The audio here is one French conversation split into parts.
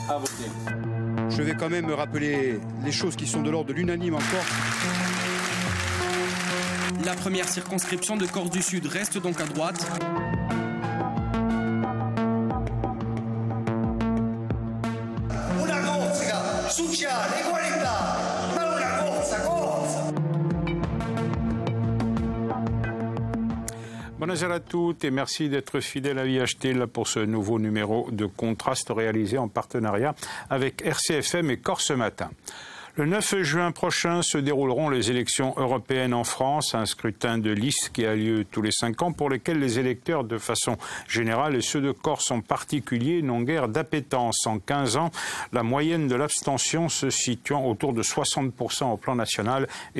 à voter. Je vais quand même rappeler les choses qui sont de l'ordre de l'unanime en Corse. La première circonscription de Corse du Sud reste donc à droite. Una Corsica sociale, equalità, ma una Corsa. Bonjour à toutes et merci d'être fidèles à IHT pour ce nouveau numéro de Contraste réalisé en partenariat avec RCFM et Corse Matin. Le 9 juin prochain se dérouleront les élections européennes en France, un scrutin de liste qui a lieu tous les 5 ans pour lequel les électeurs de façon générale et ceux de Corse en particulier n'ont guère d'appétence. En 15 ans, la moyenne de l'abstention se situant autour de 60% au plan national et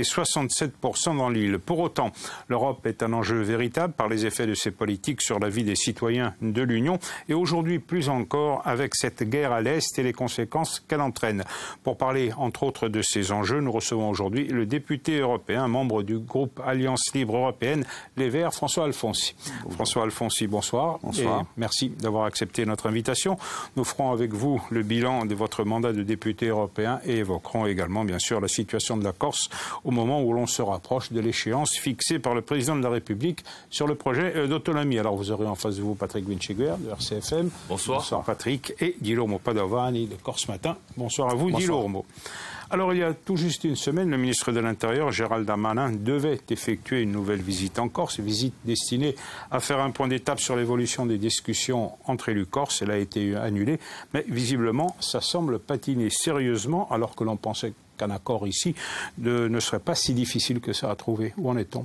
67% dans l'île. Pour autant, l'Europe est un enjeu véritable par les effets de ses politiques sur la vie des citoyens de l'Union et aujourd'hui plus encore avec cette guerre à l'Est et les conséquences qu'elle entraîne. Pour parler entre autres de ces enjeux, nous recevons aujourd'hui le député européen, membre du groupe Alliance Libre Européenne, Les Verts, François Alfonsi. Bonjour. François Alfonsi, bonsoir. Bonsoir. Et merci d'avoir accepté notre invitation. Nous ferons avec vous le bilan de votre mandat de député européen et évoquerons également, bien sûr, la situation de la Corse au moment où l'on se rapproche de l'échéance fixée par le président de la République sur le projet d'autonomie. Alors vous aurez en face de vous Patrick Vinciguer de RCFM. Bonsoir. Bonsoir Patrick. Et Guillermo Padovani de Corse Matin. Bonsoir à vous, Guillermo. Alors, il y a tout juste une semaine, le ministre de l'Intérieur, Gérald Darmanin, devait effectuer une nouvelle visite en Corse, visite destinée à faire un point d'étape sur l'évolution des discussions entre élus corses. Elle a été annulée, mais visiblement, ça semble patiner sérieusement, alors que l'on pensait qu'un accord ici ne serait pas si difficile que ça à trouver. Où en est-on ?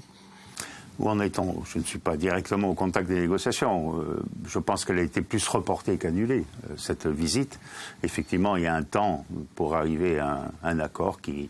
Où en est-on ? Je ne suis pas directement au contact des négociations. Je pense qu'elle a été plus reportée qu'annulée, cette visite. Effectivement, il y a un temps pour arriver à un accord il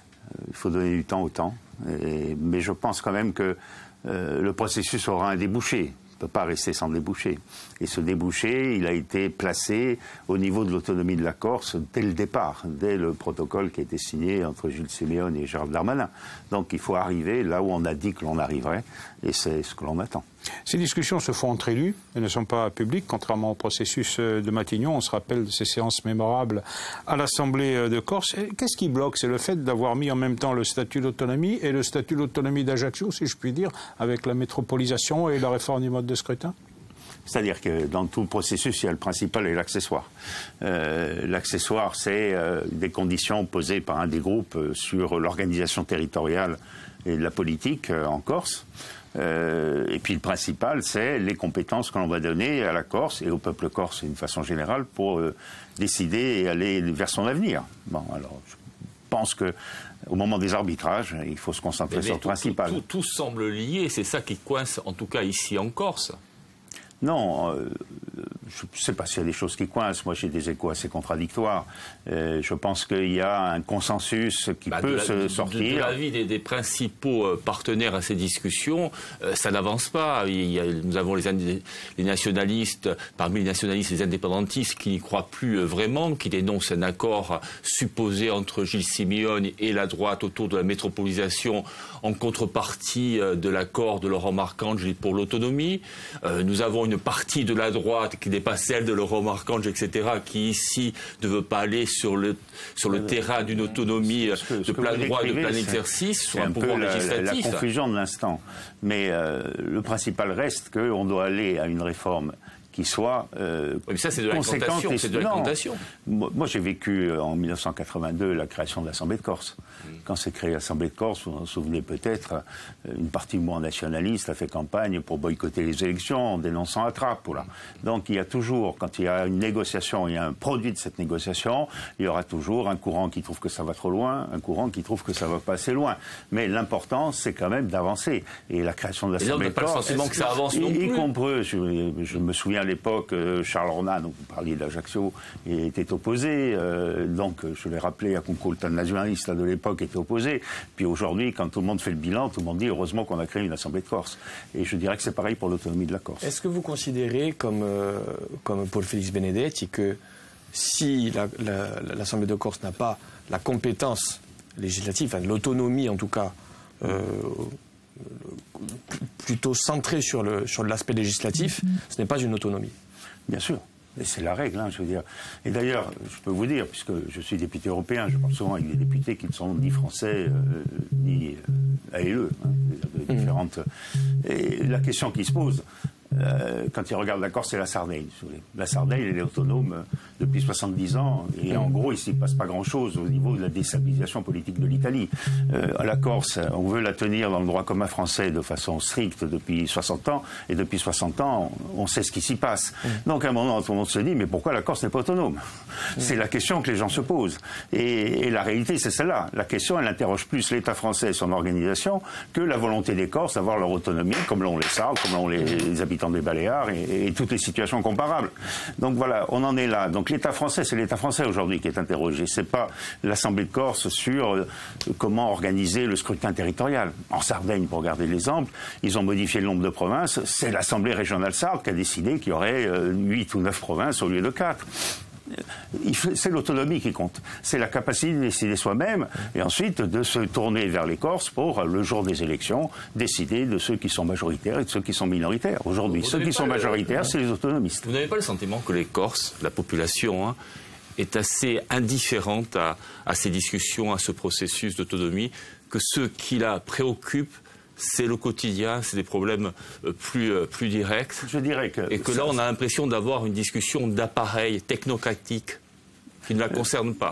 faut donner du temps au temps. Mais je pense quand même que le processus aura un débouché. Il ne peut pas rester sans débouché. Et ce débouché, il a été placé au niveau de l'autonomie de la Corse dès le départ, dès le protocole qui a été signé entre Gilles Simeone et Gérald Darmanin. Donc il faut arriver là où on a dit que l'on arriverait, et c'est ce que l'on attend. Ces discussions se font entre élus, elles ne sont pas publiques, contrairement au processus de Matignon. On se rappelle de ces séances mémorables à l'Assemblée de Corse. Qu'est-ce qui bloque? C'est le fait d'avoir mis en même temps le statut d'autonomie et le statut d'autonomie d'Ajaccio, si je puis dire, avec la métropolisation et la réforme du mode de scrutin? C'est-à-dire que dans tout le processus, il y a le principal et l'accessoire. L'accessoire, c'est des conditions posées par un des groupes sur l'organisation territoriale et de la politique en Corse. Et puis le principal, c'est les compétences que l'on va donner à la Corse et au peuple corse d'une façon générale pour décider et aller vers son avenir. Bon, alors, je pense que au moment des arbitrages, il faut se concentrer sur le principal. Tout semble lié, c'est ça qui coince, en tout cas ici en Corse. Non, je ne sais pas s'il y a des choses qui coincent. Moi, j'ai des échos assez contradictoires. Je pense qu'il y a un consensus qui peut se sortir. De l'avis des principaux partenaires à ces discussions, ça n'avance pas. Nous avons les nationalistes, parmi les nationalistes, les indépendantistes qui n'y croient plus vraiment, qui dénoncent un accord supposé entre Gilles Simeone et la droite autour de la métropolisation en contrepartie de l'accord de Laurent Marcangeli pour l'autonomie. Nous avons une partie de la droite qui n'est pas celle de Laurent Marcangeli, etc., qui ici ne veut pas aller sur le terrain d'une autonomie de plein droit et de plein exercice sur un pouvoir législatif. La confusion de l'instant. Mais le principal reste qu'on doit aller à une réforme qui soit mais ça, c'est de l'incantation. C'est de l'incantation. Moi, j'ai vécu en 1982 la création de l'Assemblée de Corse. Quand s'est créée l'Assemblée de Corse, vous vous en souvenez peut-être, une partie du mouvement nationaliste a fait campagne pour boycotter les élections en dénonçant la trappe. Voilà. Donc il y a toujours, quand il y a une négociation, il y a un produit de cette négociation, il y aura toujours un courant qui trouve que ça va trop loin, un courant qui trouve que ça va pas assez loin. Mais l'important, c'est quand même d'avancer. Et la création de l'Assemblée de Corse... on n'a pas le sentiment que ça avance non plus. Y compris, je me souviens à l'époque, Charles Ronan, donc vous parliez d'Ajaccio, était opposé. Donc je l'ai rappelé à Concolta, le nationaliste de l'époque était opposé. Puis aujourd'hui, quand tout le monde fait le bilan, tout le monde dit heureusement qu'on a créé une Assemblée de Corse. Et je dirais que c'est pareil pour l'autonomie de la Corse. Est-ce que vous considérez, comme Paul Félix Benedetti, que si l'Assemblée de Corse n'a pas la compétence législative, enfin, l'autonomie en tout cas, plutôt centrée sur l'aspect législatif, ce n'est pas une autonomie? Bien sûr. Et c'est la règle, hein, je veux dire. Et d'ailleurs, je peux vous dire, puisque je suis député européen, je parle souvent avec des députés qui ne sont ni français, ni ALE, hein, différentes. Et la question qui se pose, quand ils regardent la Corse, c'est la Sardaigne. La Sardaigne, elle est autonome depuis 70 ans. Et en gros, ici, il ne passe pas grand-chose au niveau de la déstabilisation politique de l'Italie. À la Corse, on veut la tenir dans le droit commun français de façon stricte depuis 60 ans. Et depuis 60 ans, on sait ce qui s'y passe. Donc, à un moment, tout le monde se dit, mais pourquoi la Corse n'est pas autonome? C'est la question que les gens se posent. Et la réalité, c'est celle-là. La question, elle interroge plus l'État français et son organisation que la volonté des Corses d'avoir leur autonomie, comme l'ont les Sardes, comme l'ont les habitants des Baléares et toutes les situations comparables. Donc voilà, on en est là. Donc l'État français, c'est l'État français aujourd'hui qui est interrogé. C'est pas l'Assemblée de Corse sur comment organiser le scrutin territorial. En Sardaigne, pour garder l'exemple, ils ont modifié le nombre de provinces. C'est l'Assemblée régionale sarde qui a décidé qu'il y aurait 8 ou 9 provinces au lieu de 4. C'est l'autonomie qui compte. C'est la capacité de décider soi-même et ensuite de se tourner vers les Corses pour, le jour des élections, décider de ceux qui sont majoritaires et de ceux qui sont minoritaires. Aujourd'hui, ceux qui sont majoritaires, c'est les autonomistes. Vous n'avez pas le sentiment que les Corses, la population, est assez indifférente à ces discussions, à ce processus d'autonomie, que ce qui la préoccupe, c'est le quotidien, c'est des problèmes plus directs. Je dirais que... Et que là, on a l'impression d'avoir une discussion d'appareil technocratique qui ne la concerne pas.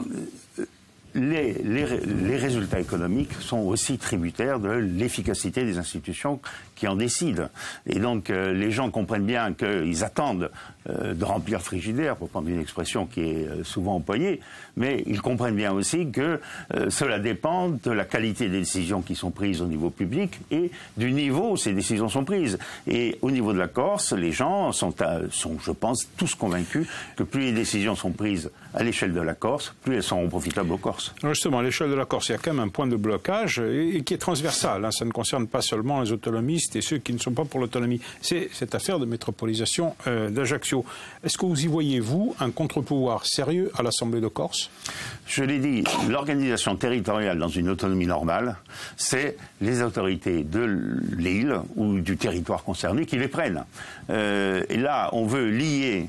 Les résultats économiques sont aussi tributaires de l'efficacité des institutions qui en décident. Et donc, les gens comprennent bien qu'ils attendent de remplir frigidaire, pour prendre une expression qui est souvent employée, mais ils comprennent bien aussi que cela dépend de la qualité des décisions qui sont prises au niveau public et du niveau où ces décisions sont prises. Et au niveau de la Corse, les gens sont je pense, tous convaincus que plus les décisions sont prises à l'échelle de la Corse, plus elles seront profitables aux Corses. Alors justement, à l'échelle de la Corse, il y a quand même un point de blocage et qui est transversal. Hein. Ça ne concerne pas seulement les autonomistes et ceux qui ne sont pas pour l'autonomie. C'est cette affaire de métropolisation d'Ajaccio. Est-ce que vous y voyez, vous, un contre-pouvoir sérieux à l'Assemblée de Corse? Je l'ai dit, l'organisation territoriale dans une autonomie normale, c'est les autorités de l'île ou du territoire concerné qui les prennent. Et là, on veut lier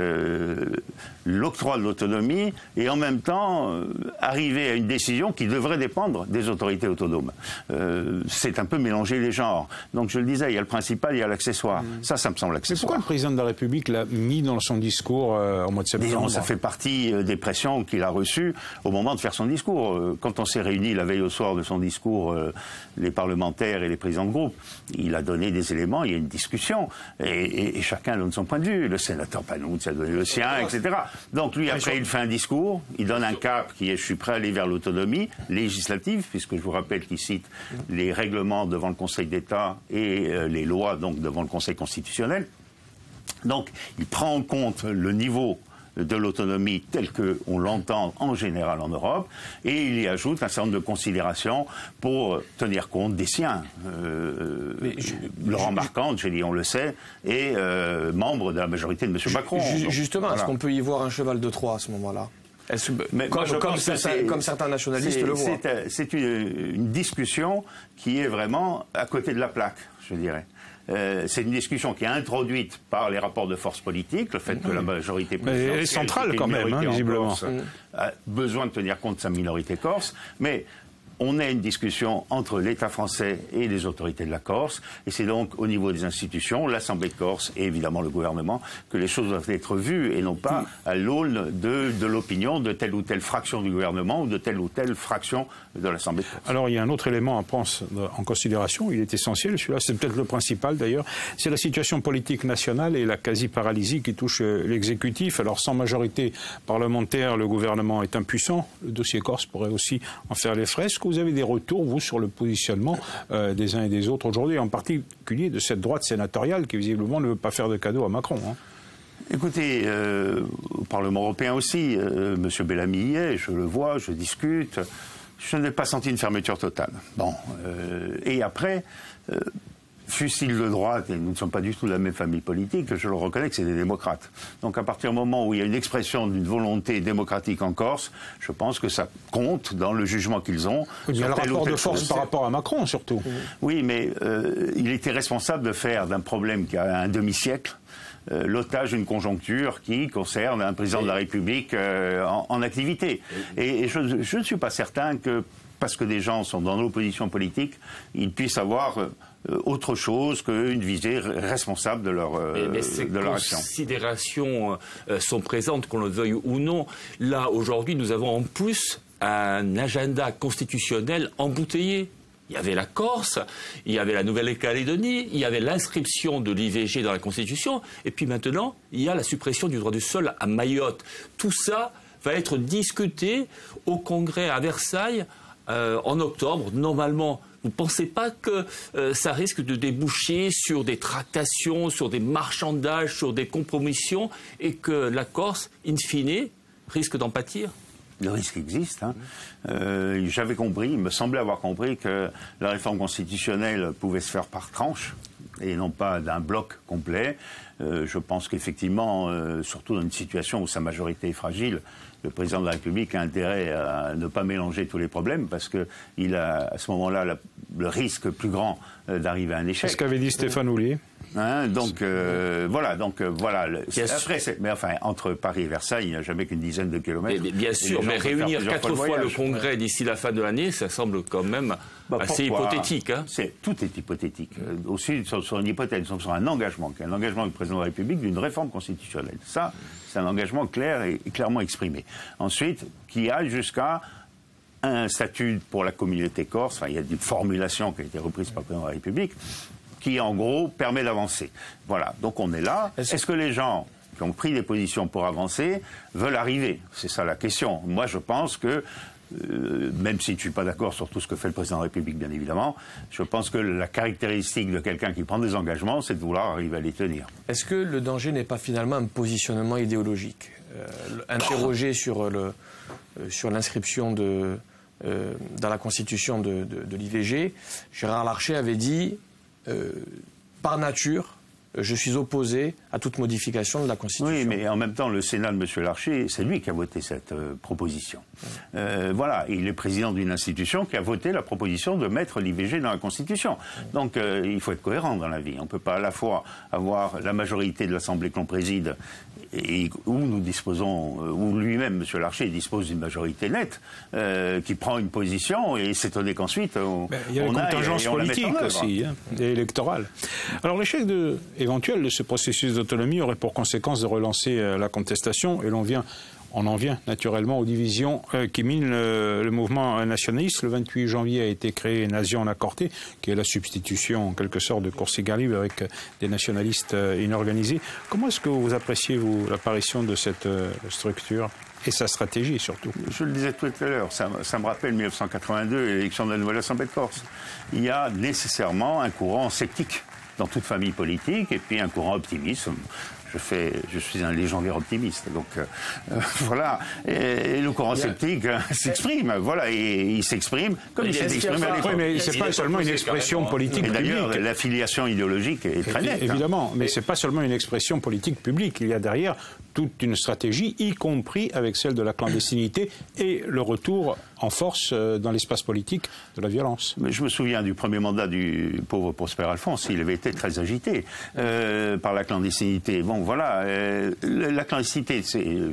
l'octroi de l'autonomie et en même temps arriver à une décision qui devrait dépendre des autorités autonomes. C'est un peu mélanger les genres. Donc je le disais, il y a le principal, il y a l'accessoire. Ça me semble accessoire. Mais pourquoi le président de la République l'a mis dans son discours au mois de septembre? Disons, ça fait partie des pressions qu'il a reçues au moment de faire son discours. Quand on s'est réunis la veille au soir de son discours, les parlementaires et les présidents de groupe, il a donné des éléments, il y a une discussion, et chacun donne son point de vue. Le sénateur Panoutz a donné le sien, etc. Donc lui, après, il fait un discours, il donne un cap qui est « je suis prêt à aller vers l'autonomie législative », puisque je vous rappelle qu'il cite les règlements devant le Conseil d'État et les lois donc devant le Conseil constitutionnel. Donc il prend en compte le niveau de l'autonomie telle qu'on l'entend en général en Europe, et il y ajoute un certain nombre de considérations pour tenir compte des siens. Laurent Marcante, j'ai dit, on le sait, est membre de la majorité de M. Macron. Justement, voilà. Est-ce qu'on peut y voir un cheval de Troie à ce moment-là? Comme certains nationalistes le voient. C'est une discussion qui est vraiment à côté de la plaque, je dirais. C'est une discussion qui est introduite par les rapports de force politiques, le fait que la majorité présidentielle... Elle est centrale quand même, visiblement. Corse, a besoin de tenir compte de sa minorité corse, mais... On a une discussion entre l'État français et les autorités de la Corse, et c'est donc au niveau des institutions, l'Assemblée de Corse et évidemment le gouvernement, que les choses doivent être vues et non pas à l'aune de l'opinion de telle ou telle fraction du gouvernement ou de telle ou telle fraction de l'Assemblée de Corse. Alors il y a un autre élément à prendre en considération, il est essentiel, celui-là c'est peut-être le principal d'ailleurs, c'est la situation politique nationale et la quasi-paralysie qui touche l'exécutif. Alors sans majorité parlementaire, le gouvernement est impuissant, le dossier Corse pourrait aussi en faire les frais. Est-ce que vous avez des retours, vous, sur le positionnement des uns et des autres aujourd'hui, en particulier de cette droite sénatoriale qui visiblement ne veut pas faire de cadeau à Macron, hein? Écoutez, au Parlement européen aussi, M. Bellamy y est, je le vois, je discute. Je n'ai pas senti une fermeture totale. Bon, et après... fût-il de droite, et nous ne sommes pas du tout de la même famille politique, je le reconnais que c'est des démocrates. Donc à partir du moment où il y a une expression d'une volonté démocratique en Corse, je pense que ça compte dans le jugement qu'ils ont. Il y a le rapport de force par rapport à Macron, surtout. Oui, mais il était responsable de faire d'un problème qui a un demi-siècle l'otage d'une conjoncture qui concerne un président de la République en activité. Et je ne suis pas certain que, parce que des gens sont dans l'opposition politique, ils puissent avoir autre chose qu'une visée responsable de leur action. Ces considérations sont présentes, qu'on le veuille ou non. Là, aujourd'hui, nous avons en plus un agenda constitutionnel embouteillé. Il y avait la Corse, il y avait la Nouvelle-Calédonie, il y avait l'inscription de l'IVG dans la Constitution, et puis maintenant, il y a la suppression du droit du sol à Mayotte. Tout ça va être discuté au Congrès à Versailles en octobre. Normalement, vous ne pensez pas que ça risque de déboucher sur des tractations, sur des marchandages, sur des compromissions, et que la Corse, in fine, risque d'en pâtir? Le risque existe. Hein. J'avais compris, il me semblait avoir compris que la réforme constitutionnelle pouvait se faire par tranches et non pas d'un bloc complet. Je pense qu'effectivement, surtout dans une situation où sa majorité est fragile, le président de la République a intérêt à ne pas mélanger tous les problèmes parce qu'il a à ce moment-là le risque plus grand d'arriver à un échec. C'est ce qu'avait dit Stéphane Houllier. Hein, donc voilà. Mais enfin, entre Paris et Versailles, il n'y a jamais qu'une dizaine de kilomètres. Bien sûr, mais réunir 4 fois le Congrès d'ici la fin de l'année, ça semble quand même assez hypothétique. Hein. Tout est hypothétique. Aussi sur une hypothèse, sur un engagement du président de la République d'une réforme constitutionnelle. Ça, c'est un engagement clair et clairement exprimé. Ensuite, qui aille jusqu'à un statut pour la communauté corse. Enfin, il y a une formulation qui a été reprise par le président de la République, qui en gros permet d'avancer. Voilà, donc on est là. Est-ce que les gens qui ont pris des positions pour avancer veulent arriver? C'est ça la question. Moi je pense que, même si je ne suis pas d'accord sur tout ce que fait le président de la République bien évidemment, je pense que la caractéristique de quelqu'un qui prend des engagements, c'est de vouloir arriver à les tenir. Est-ce que le danger n'est pas finalement un positionnement idéologique? Interrogé sur l'inscription dans la Constitution de l'IVG, Gérard Larcher avait dit par nature, je suis opposé à toute modification de la Constitution. Oui, mais en même temps, le Sénat de M. Larcher, c'est lui qui a voté cette proposition. Voilà, il est président d'une institution qui a voté la proposition de mettre l'IVG dans la Constitution. Donc, il faut être cohérent dans la vie. On ne peut pas à la fois avoir la majorité de l'Assemblée que l'on préside, où nous disposons, où lui-même, M. Larcher, dispose d'une majorité nette, qui prend une position et s'étonner qu'ensuite il y a une contingence politique aussi, hein, et électorale. Alors l'échec éventuel de ce processus d'autonomie aurait pour conséquence de relancer la contestation, et on en vient naturellement aux divisions qui minent le mouvement nationaliste. Le 28 janvier a été créé Nation Accortée, qui est la substitution en quelque sorte de Corsica Libre avec des nationalistes inorganisés. Comment est-ce que vous appréciez, vous, l'apparition de cette structure et sa stratégie surtout? Je le disais tout à l'heure, ça me rappelle 1982 et l'élection de la nouvelle Assemblée de Corse. Il y a nécessairement un courant sceptique dans toute famille politique, et puis un courant optimiste. Je suis un légendaire optimiste, donc voilà. Et le courant sceptique s'exprime, voilà, et il s'exprime comme il s'est exprimé à l'époque. Oui, mais c'est pas seulement une expression politique publique. D'ailleurs, l'affiliation idéologique est très nette. Évidemment, mais c'est pas seulement une expression politique publique. Il y a derrière toute une stratégie, y compris avec celle de la clandestinité et le retour en force dans l'espace politique de la violence. Mais je me souviens du premier mandat du pauvre Prosper Alphonse. Il avait été très agité par la clandestinité. Bon, voilà, la clandestinité,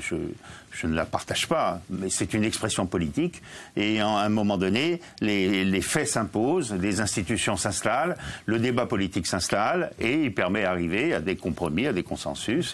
je ne la partage pas, mais c'est une expression politique. Et à un moment donné, les faits s'imposent, les institutions s'installent, le débat politique s'installe, et il permet d'arriver à des compromis, à des consensus,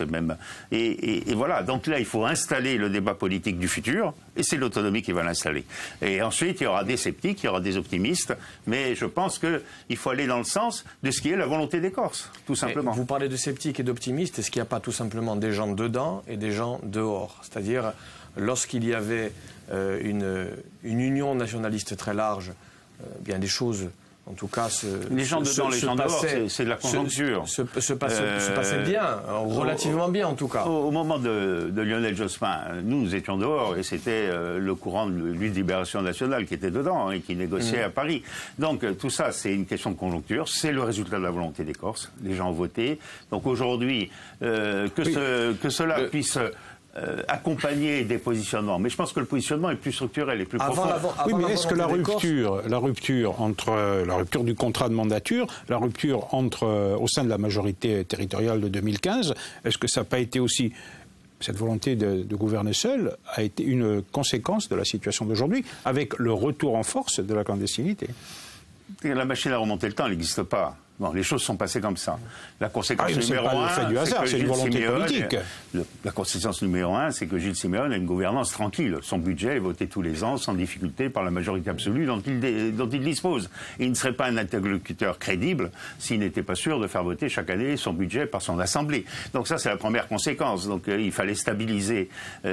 et voilà. Donc là, il faut installer le débat politique du futur, et c'est l'autonomie qui va l'installer. Et ensuite, il y aura des sceptiques, il y aura des optimistes, mais je pense qu'il faut aller dans le sens de ce qui est la volonté des Corses, tout simplement. Vous parlez de sceptiques et d'optimistes, est-ce qu'il n'y a pas tout simplement des gens dedans et des gens dehors? C'est-à-dire, lorsqu'il y avait une union nationaliste très large, bien des choses, en tout cas, les gens dedans, les gens dehors, c'est de la conjoncture. Se passait bien, relativement bien en tout cas. Au moment de Lionel Jospin, nous étions dehors et c'était le courant de Lutte Libération Nationale qui était dedans et qui négociait à Paris. Donc tout ça, c'est une question de conjoncture, c'est le résultat de la volonté des Corses. Les gens ont voté. Donc aujourd'hui, que cela puisse accompagner des positionnements. Mais je pense que le positionnement est plus structurel et plus profond. Oui, mais est-ce que la rupture entre la rupture du contrat de mandature, la rupture au sein de la majorité territoriale de 2015, est-ce que ça n'a pas été aussi, cette volonté de gouverner seul, a été une conséquence de la situation d'aujourd'hui, avec le retour en force de la clandestinité? La machine à remonter le temps, elle n'existe pas. Bon, les choses sont passées comme ça. La conséquence numéro 1, c'est du hasard, c'est une volonté politique. La conséquence numéro 1, c'est que Gilles Simeone a une gouvernance tranquille. Son budget est voté tous les ans, sans difficulté, par la majorité absolue dont il dispose. Et il ne serait pas un interlocuteur crédible s'il n'était pas sûr de faire voter chaque année son budget par son assemblée. Donc ça, c'est la première conséquence. Donc il fallait stabiliser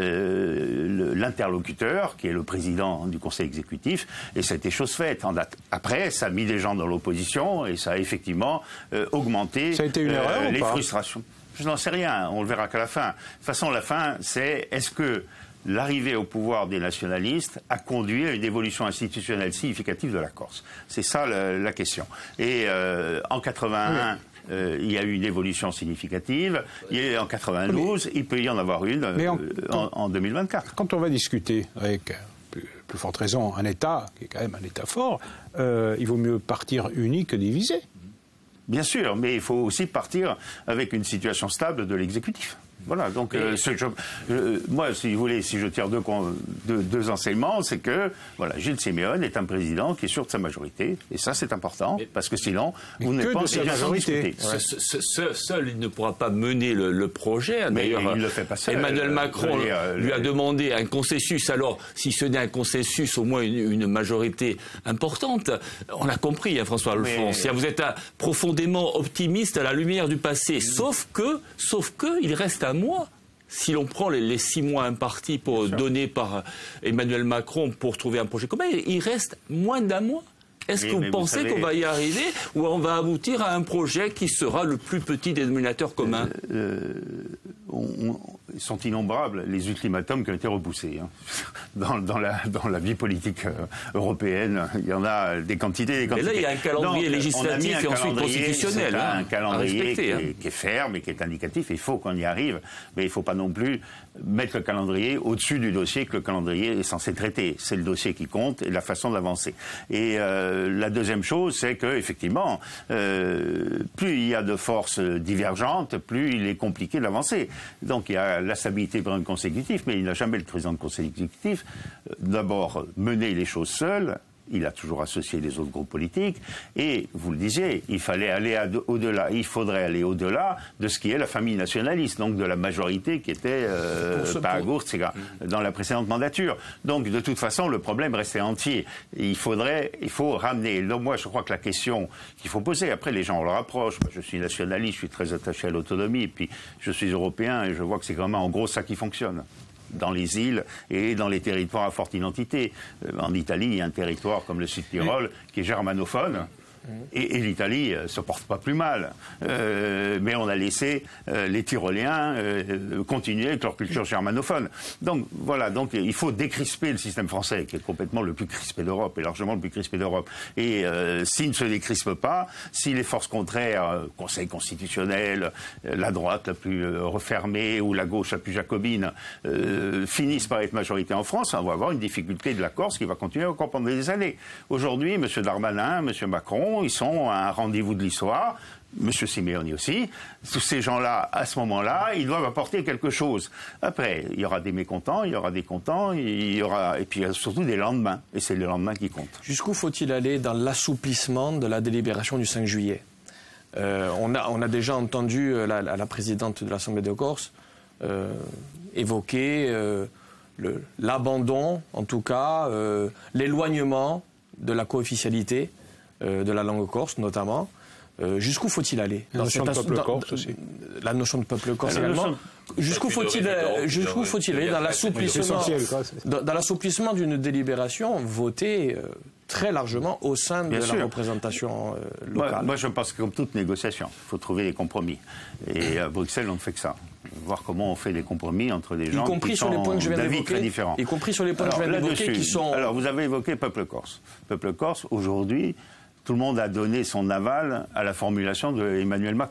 l'interlocuteur, qui est le président du Conseil exécutif, et ça a été chose faite. Après, ça a mis des gens dans l'opposition, et ça a effectivement augmenté les frustrations. Je n'en sais rien, on le verra qu'à la fin. De toute façon, la fin, c'est est-ce que l'arrivée au pouvoir des nationalistes a conduit à une évolution institutionnelle significative de la Corse? C'est ça la question. Et en 81... il y a eu une évolution significative. En 92, il peut y en avoir une en 2024. Quand on va discuter avec plus forte raison un État, qui est quand même un État fort, il vaut mieux partir uni que divisé. Bien sûr, mais il faut aussi partir avec une situation stable de l'exécutif. Voilà, donc moi, si vous voulez, si je tire deux enseignements, c'est que voilà, Gilles Simeone est un président qui est sûr de sa majorité, et ça c'est important, parce que sinon, vous n'êtes pas en situation de discuter. Seul, il ne pourra pas mener le projet. D'ailleurs, il le fait pas seul. Emmanuel Macron lui a demandé un consensus. Alors, si ce n'est un consensus, au moins une majorité importante. On a compris, hein, François Alphonse. Vous êtes profondément optimiste à la lumière du passé, sauf que, il reste un mois. Si l'on prend les 6 mois impartis donnés par Emmanuel Macron pour trouver un projet commun, il reste moins d'un mois. Est-ce que vous pensez qu'on va y arriver ou on va aboutir à un projet qui sera le plus petit dénominateur commun? Ils sont innombrables, les ultimatums qui ont été repoussés. Hein. Dans la vie politique européenne, il y en a des quantités. Mais là, il y a un calendrier législatif et ensuite constitutionnel. Un calendrier qui est ferme et qui est indicatif. Il faut qu'on y arrive, mais il ne faut pas non plus mettre le calendrier au-dessus du dossier que le calendrier est censé traiter. C'est le dossier qui compte et la façon d'avancer. Et la deuxième chose, c'est qu'effectivement, plus il y a de forces divergentes, plus il est compliqué d'avancer. Donc il y a la stabilité du président consécutif, mais il n'a jamais le président de conseil exécutif d'abord mener les choses seul. Il a toujours associé les autres groupes politiques. Et, vous le disiez, il fallait aller au-delà. Il faudrait aller au-delà de ce qui est la famille nationaliste, donc de la majorité qui était Pagurtziga dans la précédente mandature. Donc, de toute façon, le problème restait entier. Il faut ramener. Donc, moi, je crois que la question qu'il faut poser, après, les gens, on leur approche. Moi, je suis nationaliste, je suis très attaché à l'autonomie, puis je suis européen et je vois que c'est vraiment, en gros, ça qui fonctionne. Dans les îles et dans les territoires à forte identité. En Italie, il y a un territoire comme le Sud-Tyrol qui est germanophone. Et l'Italie se porte pas plus mal. Mais on a laissé les Tyroléens continuer avec leur culture germanophone. Donc voilà, donc il faut décrisper le système français, qui est complètement le plus crispé d'Europe, et largement le plus crispé d'Europe. Et s'il ne se décrispe pas, si les forces contraires, Conseil constitutionnel, la droite la plus refermée ou la gauche la plus jacobine, finissent par être majorité en France, on va avoir une difficulté de la Corse qui va continuer encore pendant des années. Aujourd'hui, M. Darmanin, M. Macron, ils sont à un rendez-vous de l'histoire. Monsieur Simeone aussi. Tous ces gens-là, à ce moment-là, ils doivent apporter quelque chose. Après, il y aura des mécontents, il y aura des contents, et puis il y a surtout des lendemains. Et c'est le lendemain qui compte. Jusqu'où faut-il aller dans l'assouplissement de la délibération du 5 juillet on a déjà entendu la présidente de l'Assemblée de Corse évoquer l'abandon, en tout cas, l'éloignement de la co-officialité de la langue corse, notamment. Jusqu'où faut-il aller? La notion de peuple corse aussi. La notion de peuple corse également. Jusqu'où faut-il aller dans l'assouplissement d'une délibération votée très largement au sein de la représentation locale? Moi, je pense que comme toute négociation, il faut trouver des compromis. Et à Bruxelles, on ne fait que ça. Voir comment on fait des compromis entre des gens qui sont d'avis très différents. Y compris sur les points que je viens d'évoquer qui sont... Alors, vous avez évoqué peuple corse. Peuple corse, aujourd'hui, tout le monde a donné son aval à la formulation d'Emmanuel Macron.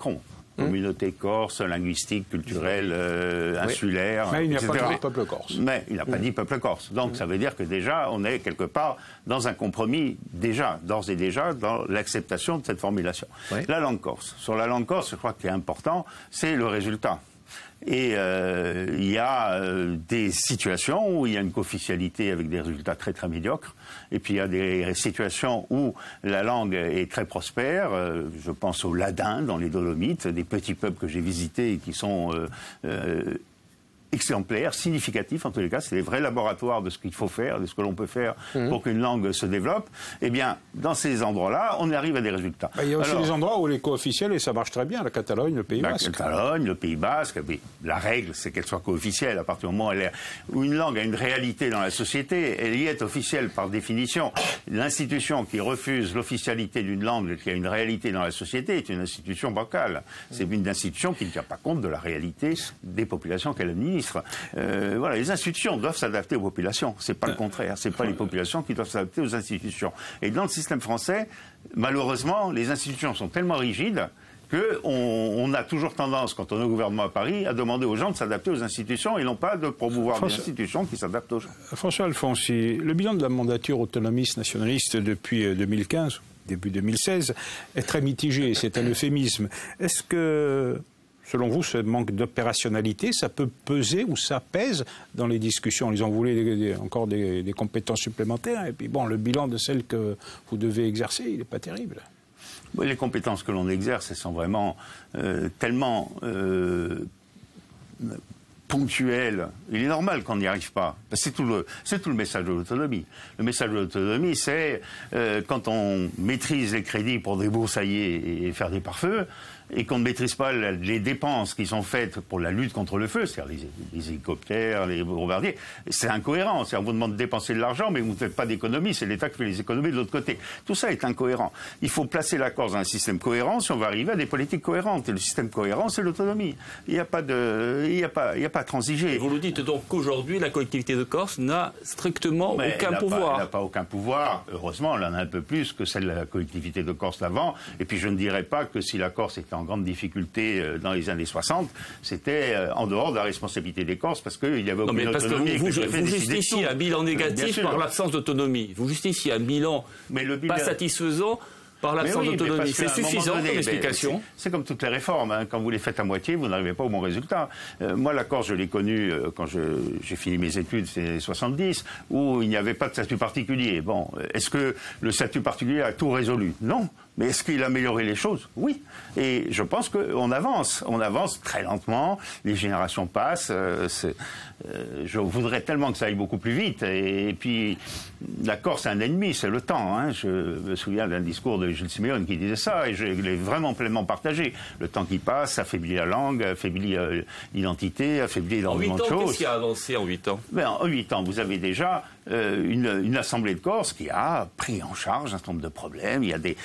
Communauté corse, linguistique, culturelle, insulaire, Mais il n'y a etc. pas de peuple corse. Mais il n'a pas dit peuple corse. Donc ça veut dire que déjà, on est quelque part dans un compromis, d'ores et déjà, dans l'acceptation de cette formulation. Oui. La langue corse. Sur la langue corse, je crois qu'il est important, c'est le résultat. Et il y a des situations où il y a une co-officialité avec des résultats très très médiocres. Et puis il y a des situations où la langue est très prospère. Je pense aux Ladins dans les Dolomites, des petits peuples que j'ai visités et qui sont exemplaires, significatifs en tous les cas, c'est des vrais laboratoires de ce qu'il faut faire, de ce que l'on peut faire pour qu'une langue se développe. Eh bien, dans ces endroits-là, on arrive à des résultats. Il y a aussi des endroits où les co-officiels, et ça marche très bien, la Catalogne, le Pays Basque. La Catalogne, le Pays Basque, oui. La règle, c'est qu'elle soit co-officielle. À partir du moment où une langue a une réalité dans la société, elle y est officielle par définition. L'institution qui refuse l'officialité d'une langue qui a une réalité dans la société est une institution bancale. C'est une institution qui ne tient pas compte de la réalité des populations qu'elle administre. Voilà, les institutions doivent s'adapter aux populations. C'est pas le contraire. C'est pas les populations qui doivent s'adapter aux institutions. Et dans le système français, malheureusement, les institutions sont tellement rigides qu'on a toujours tendance, quand on est au gouvernement à Paris, à demander aux gens de s'adapter aux institutions et non pas de promouvoir des institutions qui s'adaptent aux gens. François Alfonsi, le bilan de la mandature autonomiste nationaliste depuis 2015, début 2016, est très mitigé. C'est un euphémisme. Est-ce que, selon vous, ce manque d'opérationnalité, ça peut peser ou ça pèse dans les discussions? Ils en voulaient encore des compétences supplémentaires. Et puis bon, le bilan de celles que vous devez exercer, il n'est pas terrible. Oui, les compétences que l'on exerce, elles sont vraiment tellement ponctuelles. Il est normal qu'on n'y arrive pas. C'est tout le message de l'autonomie. Le message de l'autonomie, c'est quand on maîtrise les crédits pour débroussailler et faire des pare-feux, et qu'on ne maîtrise pas les dépenses qui sont faites pour la lutte contre le feu, c'est-à-dire les hélicoptères, les bombardiers, c'est incohérent. C'est-à-dire, on vous demande de dépenser de l'argent, mais vous ne faites pas d'économies, c'est l'État qui fait les économies de l'autre côté. Tout ça est incohérent. Il faut placer la Corse dans un système cohérent si on va arriver à des politiques cohérentes. Et le système cohérent, c'est l'autonomie. Il n'y a pas à transiger. Et vous nous dites donc qu'aujourd'hui, la collectivité de Corse n'a strictement aucun pouvoir. Elle n'a pas aucun pouvoir. Heureusement, elle en a un peu plus que celle de la collectivité de Corse d'avant. Et puis je ne dirais pas que si la Corse était en grande difficulté dans les années 60, c'était en dehors de la responsabilité des Corses parce qu'il y avait aucune autonomie. Vous justifiez un bilan négatif par l'absence d'autonomie. Vous justifiez un bilan pas satisfaisant par l'absence d'autonomie. C'est suffisant comme explication. C'est comme toutes les réformes. Hein. Quand vous les faites à moitié, vous n'arrivez pas au bon résultat. Moi, la Corse, je l'ai connue quand j'ai fini mes études, c'est 70, où il n'y avait pas de statut particulier. Bon, est-ce que le statut particulier a tout résolu? Non. Mais est-ce qu'il a amélioré les choses? Oui. Et je pense qu'on avance. On avance très lentement. Les générations passent. Je voudrais tellement que ça aille beaucoup plus vite. Et puis, la Corse a un ennemi, c'est le temps. Hein. Je me souviens d'un discours de Gilles Simeone qui disait ça, et je l'ai vraiment pleinement partagé. Le temps qui passe affaiblit la langue, affaiblit l'identité, affaiblit énormément de choses. Qu'est-ce qui a avancé en 8 ans? En 8 ans, vous avez déjà une assemblée de Corse qui a pris en charge un certain nombre de problèmes. Il y a des...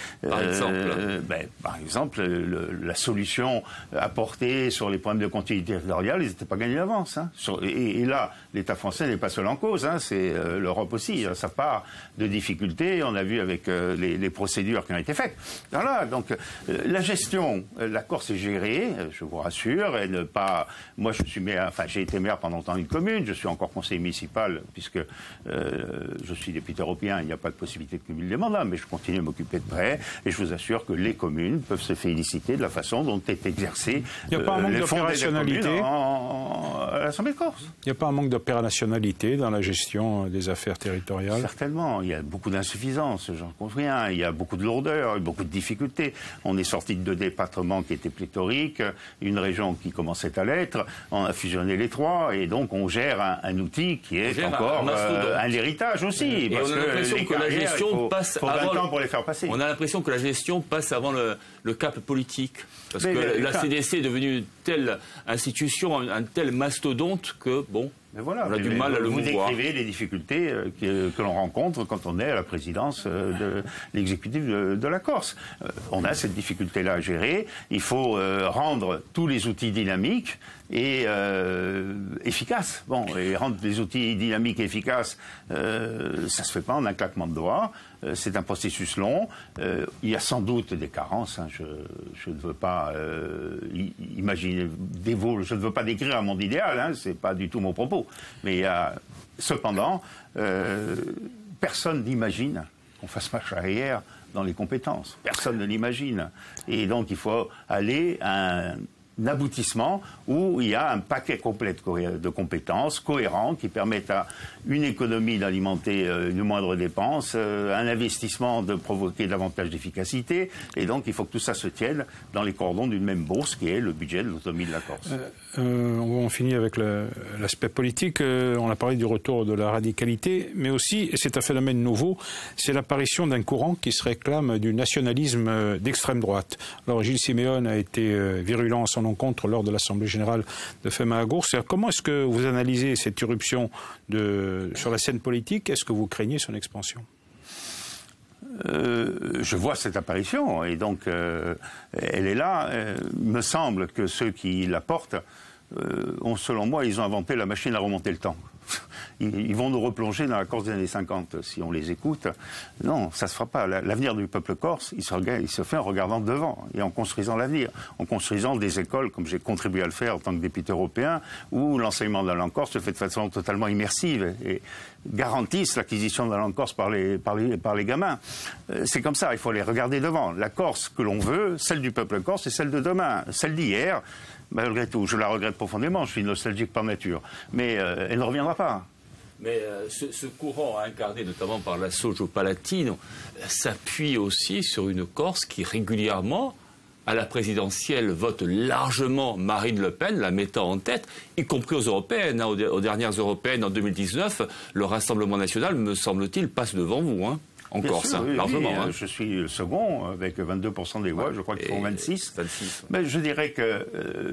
Par exemple, la solution apportée sur les problèmes de continuité territoriale, ils n'étaient pas gagnés d'avance. Hein. Et là, l'État français n'est pas seul en cause, hein, c'est l'Europe aussi. Ça part de difficultés, on a vu avec les procédures qui ont été faites. Voilà, donc la gestion, la Corse est gérée, je vous rassure, et ne pas... Moi, j'ai été maire pendant longtemps d'une commune, je suis encore conseiller municipal, puisque je suis député européen, il n'y a pas de possibilité de cumuler des mandats, mais je continue à m'occuper de près, et je vous assure que les communes peuvent se féliciter de la façon dont est exercé les fonds des communes à l'Assemblée de Corse. Il n'y a pas un manque d'opérationnalité dans la gestion des affaires territoriales? Certainement, il y a beaucoup d'insuffisances, j'en conviens, il y a beaucoup de lourdeur, beaucoup de difficultés. On est sorti de 2 départements qui étaient pléthoriques, une région qui commençait à l'être, on a fusionné les 3, et donc on gère un outil qui est encore un héritage aussi. Et parce on a l'impression que la gestion passe avant... temps pour les faire passer. On a l'impression que la gestion passe avant le cap politique. Parce que la CDC est devenue une telle institution, un tel mastodonte que, bon, on a du mal à le mouvoir. Vous décrivez les difficultés que l'on rencontre quand on est à la présidence de l'exécutif de la Corse. On a cette difficulté-là à gérer. Il faut rendre tous les outils dynamiques et efficaces. Bon, et rendre les outils dynamiques et efficaces, ça se fait pas en un claquement de doigts. c'est un processus long. Il y a sans doute des carences. Hein. Je ne veux pas imaginer, je ne veux pas décrire un monde idéal. Hein. C'est pas du tout mon propos. Mais il y a, cependant, personne n'imagine qu'on fasse marche arrière dans les compétences. Personne ne l'imagine. Et donc, il faut aller à un aboutissement où il y a un paquet complet de compétences cohérents qui permettent à une économie d'alimenter une moindre dépense, un investissement de provoquer davantage d'efficacité, et donc il faut que tout ça se tienne dans les cordons d'une même bourse qui est le budget de l'autonomie de la Corse. On finit avec l'aspect politique. On a parlé du retour de la radicalité, mais aussi, et c'est un phénomène nouveau, c'est l'apparition d'un courant qui se réclame du nationalisme d'extrême droite. Alors Gilles Siméon a été virulent à son encontre lors de l'Assemblée générale de Femagours. Comment est-ce que vous analysez cette irruption sur la scène politique? Est-ce que vous craignez son expansion? Je vois cette apparition et donc elle est là. Il me semble que ceux qui la portent selon moi, ils ont inventé la machine à remonter le temps. Ils vont nous replonger dans la Corse des années 50 si on les écoute. Non, ça ne se fera pas. L'avenir du peuple corse, il se fait en regardant devant et en construisant l'avenir, en construisant des écoles, comme j'ai contribué à le faire en tant que député européen, où l'enseignement de la langue corse se fait de façon totalement immersive et garantissent l'acquisition de la langue corse par les gamins. C'est comme ça, il faut les regarder devant. La Corse que l'on veut, celle du peuple corse, c'est celle de demain. Celle d'hier, malgré tout, je la regrette profondément, je suis nostalgique par nature, mais elle ne reviendra pas. Mais ce courant incarné notamment par la Sojo Palatino s'appuie aussi sur une Corse qui régulièrement, à la présidentielle, vote largement Marine Le Pen, la mettant en tête, y compris aux européennes. Hein, aux dernières européennes en 2019, le Rassemblement national, me semble-t-il, passe devant vous. Hein. En Bien Corse, sûr, oui, largement. Oui, hein. Je suis second avec 22% des voix, je crois qu'ils font 26. 26. Mais je dirais que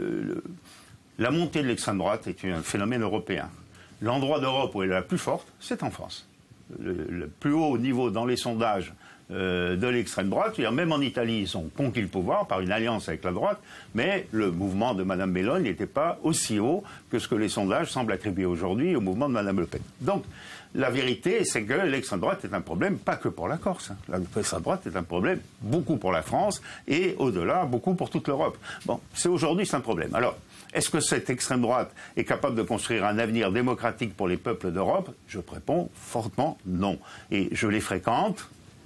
la montée de l'extrême droite est un phénomène européen. L'endroit d'Europe où elle est la plus forte, c'est en France. Le plus haut niveau dans les sondages de l'extrême droite, même en Italie, ils ont conquis le pouvoir par une alliance avec la droite, mais le mouvement de Mme Meloni n'était pas aussi haut que ce que les sondages semblent attribuer aujourd'hui au mouvement de Mme Le Pen. Donc, la vérité, c'est que l'extrême droite est un problème, pas que pour la Corse. L'extrême droite est un problème beaucoup pour la France et, au-delà, beaucoup pour toute l'Europe. Bon, aujourd'hui, c'est un problème. Alors, est-ce que cette extrême droite est capable de construire un avenir démocratique pour les peuples d'Europe? Je réponds fortement non. Et je les fréquente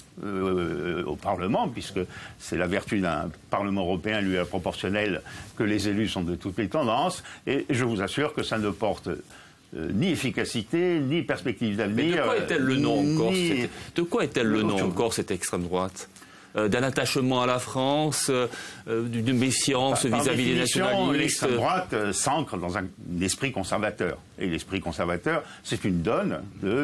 au Parlement, puisque c'est la vertu d'un Parlement européen, lui, à la proportionnelle, que les élus sont de toutes les tendances. Et je vous assure que ça ne porte ni efficacité, ni perspective d'avenir. De quoi est-elle le nom en Corse? De quoi est-elle le nom en Corse, cette extrême droite? D'un attachement à la France, d'une méfiance vis-à-vis des nationalistes. L'extrême droite s'ancre dans un esprit conservateur. Et l'esprit conservateur, c'est une donne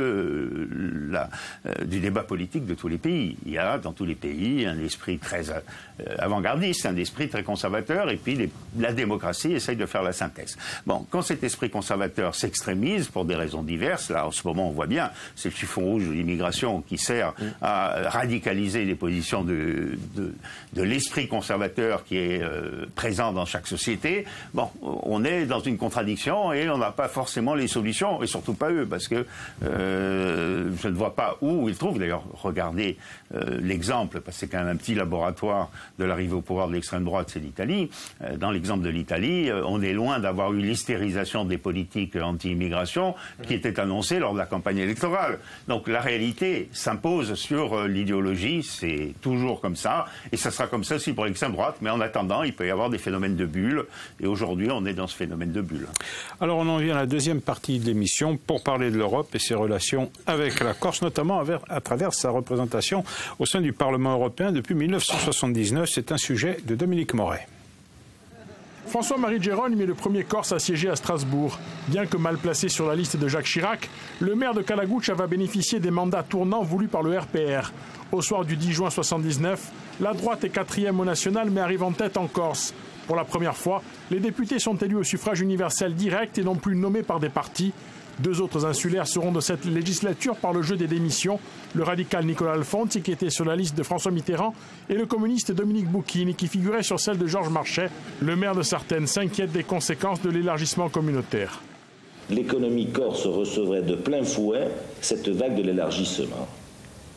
du débat politique de tous les pays. Il y a dans tous les pays un esprit très avant-gardiste, un esprit très conservateur, et puis la démocratie essaye de faire la synthèse. Bon, quand cet esprit conservateur s'extrémise pour des raisons diverses, là en ce moment on voit bien, c'est le chiffon rouge de l'immigration qui sert à radicaliser les positions de l'esprit conservateur qui est présent dans chaque société. Bon, on est dans une contradiction et on n'a pas forcément les solutions, et surtout pas eux, parce que je ne vois pas où ils trouvent. D'ailleurs, regardez l'exemple, parce que c'est quand même un petit laboratoire de l'arrivée au pouvoir de l'extrême droite, c'est l'Italie. Dans l'exemple de l'Italie, on est loin d'avoir eu l'hystérisation des politiques anti-immigration qui était annoncée lors de la campagne électorale. Donc la réalité s'impose sur l'idéologie, c'est toujours comme ça, et ça sera comme ça aussi pour l'extrême droite, mais en attendant, il peut y avoir des phénomènes de bulles, et aujourd'hui, on est dans ce phénomène de bulles. Alors on en vient à la deuxième partie de l'émission pour parler de l'Europe et ses relations avec la Corse, notamment à travers sa représentation au sein du Parlement européen depuis 1979. C'est un sujet de Dominique Moret. François-Marie Gérone est le premier Corse à siéger à Strasbourg. Bien que mal placé sur la liste de Jacques Chirac, le maire de Calagoucha va bénéficier des mandats tournants voulus par le RPR. Au soir du 10 juin 1979, la droite est quatrième au national mais arrive en tête en Corse. Pour la première fois, les députés sont élus au suffrage universel direct et non plus nommés par des partis. Deux autres insulaires seront de cette législature par le jeu des démissions, le radical Nicolas Alfonsi qui était sur la liste de François Mitterrand et le communiste Dominique Bouquin qui figurait sur celle de Georges Marchais. Le maire de Sartène s'inquiète des conséquences de l'élargissement communautaire. L'économie corse recevrait de plein fouet cette vague de l'élargissement.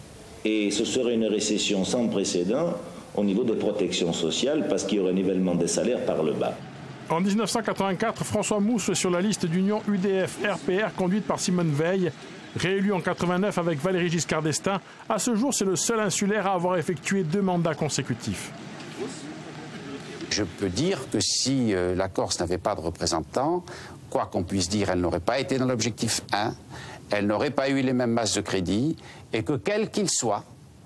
et ce serait une récession sans précédent au niveau des protections sociales parce qu'il y aurait un nivellement des salaires par le bas. En 1984, François Mousse sur la liste d'union UDF-RPR conduite par Simone Veil. Réélu en 89 avec Valéry Giscard d'Estaing, à ce jour, c'est le seul insulaire à avoir effectué 2 mandats consécutifs. Je peux dire que si la Corse n'avait pas de représentant, quoi qu'on puisse dire, elle n'aurait pas été dans l'objectif 1, elle n'aurait pas eu les mêmes masses de crédit, et que quel qu'il soit,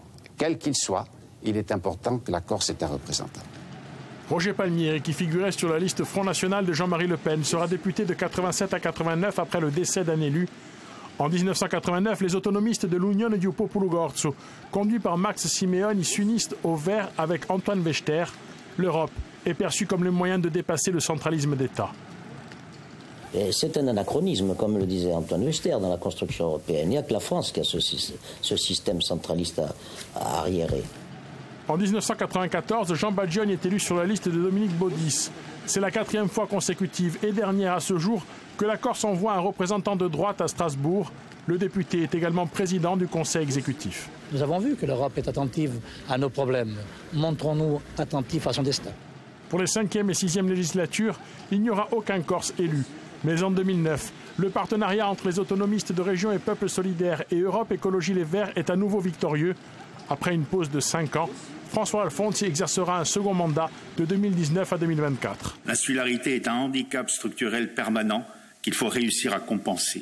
il est important que la Corse ait un représentant. Roger Palmieri, qui figurait sur la liste Front National de Jean-Marie Le Pen, sera député de 87 à 89 après le décès d'un élu. En 1989, les autonomistes de l'Unione du Popolo Gorzo, conduits par Max Simeoni, s'unissent au Vert avec Antoine Wechter. L'Europe est perçue comme le moyen de dépasser le centralisme d'État. C'est un anachronisme, comme le disait Antoine Wechter, dans la construction européenne. Il n'y a que la France qui a ce système centraliste à arriérer. En 1994, Jean Baggioni est élu sur la liste de Dominique Baudis. C'est la 4e fois consécutive et dernière à ce jour que la Corse envoie un représentant de droite à Strasbourg. Le député est également président du Conseil exécutif. Nous avons vu que l'Europe est attentive à nos problèmes. Montrons-nous attentifs à son destin. Pour les 5e et 6e législatures, il n'y aura aucun Corse élu. Mais en 2009, le partenariat entre les autonomistes de région et Peuple solidaire et Europe Écologie Les Verts est à nouveau victorieux. Après une pause de 5 ans, François Alfonsi exercera un second mandat de 2019 à 2024. L'insularité est un handicap structurel permanent qu'il faut réussir à compenser.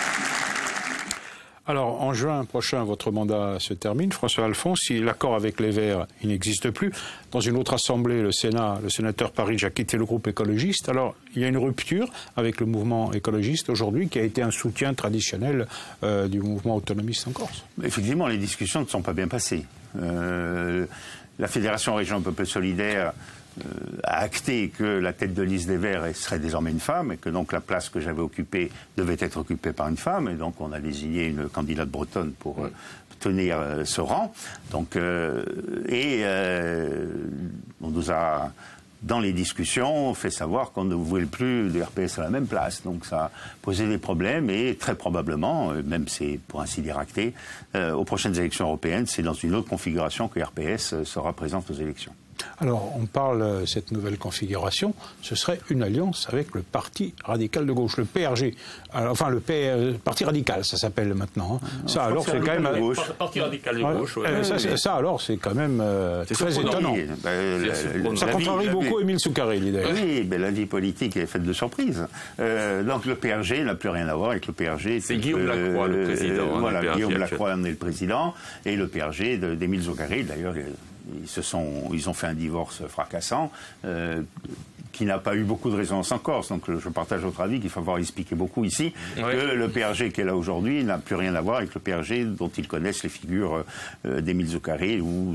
Alors, en juin prochain, votre mandat se termine. François Alfonsi, l'accord avec les Verts, il n'existe plus. Dans une autre assemblée, le Sénat, le sénateur Parige a quitté le groupe écologiste. Alors, il y a une rupture avec le mouvement écologiste aujourd'hui, qui a été un soutien traditionnel du mouvement autonomiste en Corse. Effectivement, les discussions ne sont pas bien passées. La Fédération Région Peuple Solidaire a acté que la tête de liste des Verts serait désormais une femme et que donc la place que j'avais occupée devait être occupée par une femme. Et donc on a désigné une candidate bretonne pour tenir ce rang. Donc, on nous a, dans les discussions, fait savoir qu'on ne voulait plus de RPS à la même place. Donc ça a posé des problèmes et très probablement, même c'est pour ainsi dire acté, aux prochaines élections européennes, c'est dans une autre configuration que RPS sera présente aux élections. Alors, on parle de cette nouvelle configuration, ce serait une alliance avec le Parti radical de gauche, le PRG. Alors, enfin, le Parti radical, ça s'appelle maintenant. Hein. Ça, alors, c'est quand même... Parti radical de gauche, ça, alors, c'est quand même très étonnant. Ça contrarie beaucoup Émile Soukaré, d'ailleurs. Oui, mais la vie politique est faite de surprises. Donc, le PRG n'a plus rien à voir avec le PRG. C'est Guillaume Lacroix, le président. Voilà, Guillaume Lacroix en est le président, et le PRG d'Émile Soukaré, d'ailleurs... Ils ont fait un divorce fracassant qui n'a pas eu beaucoup de résonance en Corse. Donc je partage votre avis qu'il faut avoir expliqué beaucoup ici, que le PRG qui est là aujourd'hui n'a plus rien à voir avec le PRG dont ils connaissent les figures d'Émile Soukaré ou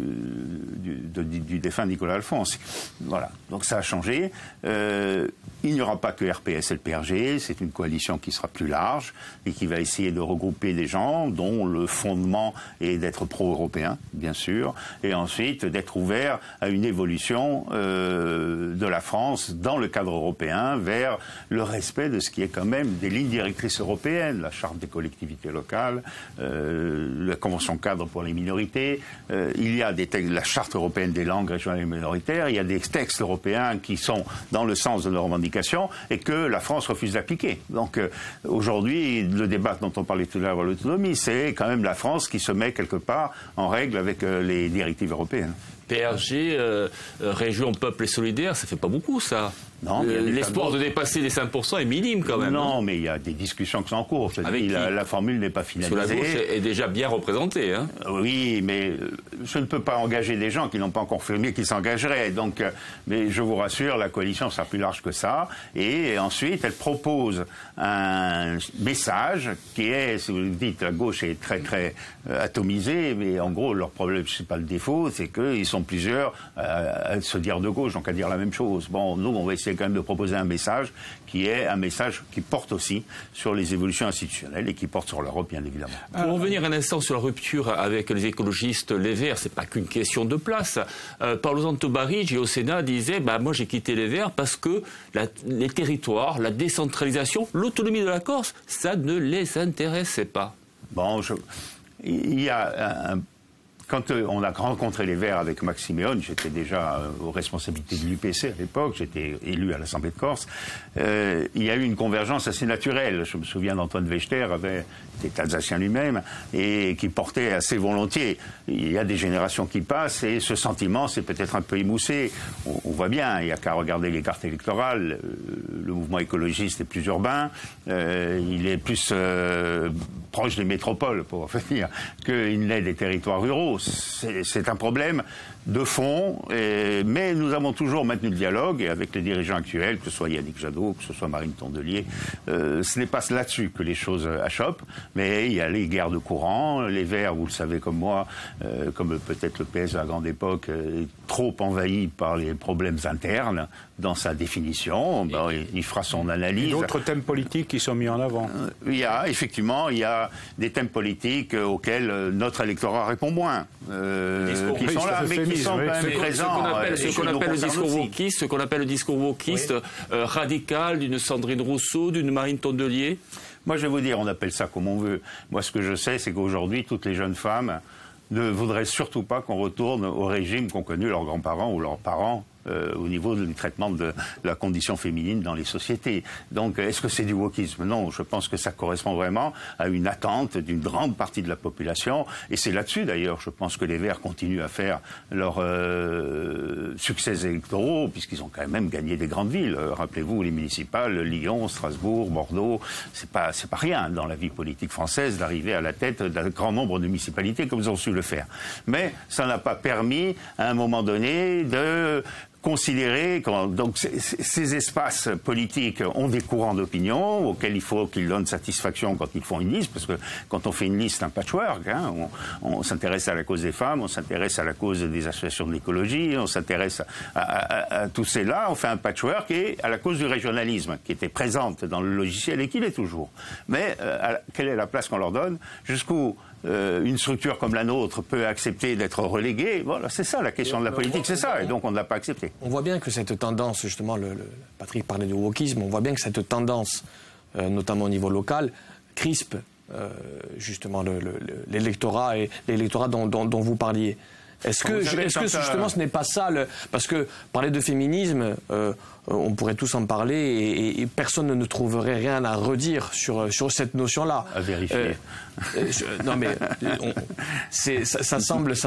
du défunt Nicolas Alfonsi. Voilà, donc ça a changé. Il n'y aura pas que RPS et le PRG, c'est une coalition qui sera plus large et qui va essayer de regrouper des gens dont le fondement est d'être pro-européen, bien sûr, et ensuite d'être ouvert à une évolution de la France dans le cadre européen vers le respect de ce qui est quand même des lignes directrices européennes, la charte des collectivités locales, la convention cadre pour les minorités, il y a des textes, la charte européenne des langues régionales et minoritaires, il y a des textes européens qui sont dans le sens de nos revendications et que la France refuse d'appliquer. Donc aujourd'hui, le débat dont on parlait tout à l'heure, l'autonomie, c'est quand même la France qui se met quelque part en règle avec les directives européennes. PRG, Région Peuple et Solidaire, ça fait pas beaucoup, ça. L'espoir de dépasser les 5% est minime, quand même. Non, mais il y a des discussions qui sont en cours. La formule n'est pas finalisée. Sur la gauche est déjà bien représentée. Hein. Oui, mais je ne peux pas engager des gens qui n'ont pas encore confirmé qu'ils s'engageraient. Donc, mais je vous rassure, la coalition sera plus large que ça. Et ensuite, elle propose un message qui est, si vous le dites, la gauche est très, très atomisée. Mais en gros, leur problème, c'est pas le défaut, c'est qu'ils sont plusieurs à se dire de gauche, donc à dire la même chose. Bon, nous, on va essayer quand même de proposer un message qui est un message qui porte aussi sur les évolutions institutionnelles et qui porte sur l'Europe, bien évidemment. Pour revenir un instant sur la rupture avec les écologistes, les Verts, c'est pas qu'une question de place. Paolo Santobarigi au Sénat disait moi j'ai quitté les Verts parce que les territoires, la décentralisation, l'autonomie de la Corse, ça ne les intéressait pas. Bon, il y a quand on a rencontré les Verts avec Max Siméon, j'étais déjà aux responsabilités de l'UPC à l'époque, j'étais élu à l'Assemblée de Corse, il y a eu une convergence assez naturelle. Je me souviens d'Antoine Wechter, qui était alsacien lui-même, et qui portait assez volontiers. Il y a des générations qui passent, et ce sentiment s'est peut-être un peu émoussé. On voit bien, il n'y a qu'à regarder les cartes électorales, le mouvement écologiste est plus urbain, il est plus proche des métropoles, pour dire, qu'il n'est des territoires ruraux. C'est un problème de fond, mais nous avons toujours maintenu le dialogue et avec les dirigeants actuels, que ce soit Yannick Jadot, que ce soit Marine Tondelier. Ce n'est pas là-dessus que les choses achoppent, mais il y a les guerres de courant. Les Verts, vous le savez comme moi, comme peut-être le PS à la grande époque, est trop envahi par les problèmes internes dans sa définition. Ben, il fera son analyse. D'autres thèmes politiques qui sont mis en avant. Il y a des thèmes politiques auxquels notre électorat répond moins, qui sont là, mais qui sont quand même présents. Ce qu'on appelle le discours wokiste, radical, d'une Sandrine Rousseau, d'une Marine Tondelier. Moi, je vais vous dire, on appelle ça comme on veut. Moi, ce que je sais, c'est qu'aujourd'hui, toutes les jeunes femmes ne voudraient surtout pas qu'on retourne au régime qu'ont connu leurs grands-parents ou leurs parents au niveau du traitement de la condition féminine dans les sociétés. Donc, est-ce que c'est du wokisme? Non, je pense que ça correspond vraiment à une attente d'une grande partie de la population. Et c'est là-dessus, d'ailleurs, je pense que les Verts continuent à faire leurs succès électoraux, puisqu'ils ont quand même gagné des grandes villes. Rappelez-vous, les municipales, Lyon, Strasbourg, Bordeaux, c'est pas rien dans la vie politique française d'arriver à la tête d'un grand nombre de municipalités comme ils ont su le faire. Mais ça n'a pas permis, à un moment donné, de considérer donc ces espaces politiques ont des courants d'opinion auxquels il faut qu'ils donnent satisfaction quand ils font une liste, parce que quand on fait une liste, un patchwork, hein, on s'intéresse à la cause des femmes, on s'intéresse à la cause des associations de l'écologie, on s'intéresse à tous ces-là, on fait un patchwork, et à la cause du régionalisme qui était présente dans le logiciel et qui l'est toujours. Mais quelle est la place qu'on leur donne? Jusqu'où une structure comme la nôtre peut accepter d'être reléguée? Voilà, c'est ça la question de la politique, c'est ça, et donc on ne l'a pas accepté. On voit bien que cette tendance, justement, Patrick parlait de wokisme, on voit bien que cette tendance, notamment au niveau local, crispe justement l'électorat et l'électorat dont vous parliez. Est-ce que justement ce n'est pas ça parce que parler de féminisme, on pourrait tous en parler et personne ne trouverait rien à redire sur cette notion-là. À vérifier. Non mais ça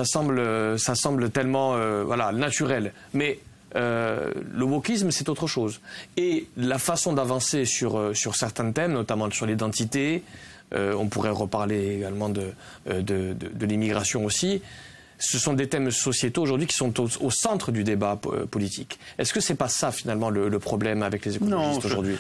semble tellement naturel. Mais le wokisme, c'est autre chose. Et la façon d'avancer sur certains thèmes, notamment sur l'identité, on pourrait reparler également de l'immigration aussi. Ce sont des thèmes sociétaux aujourd'hui qui sont au centre du débat politique. Est-ce que c'est pas ça finalement le problème avec les écologistes aujourd'hui?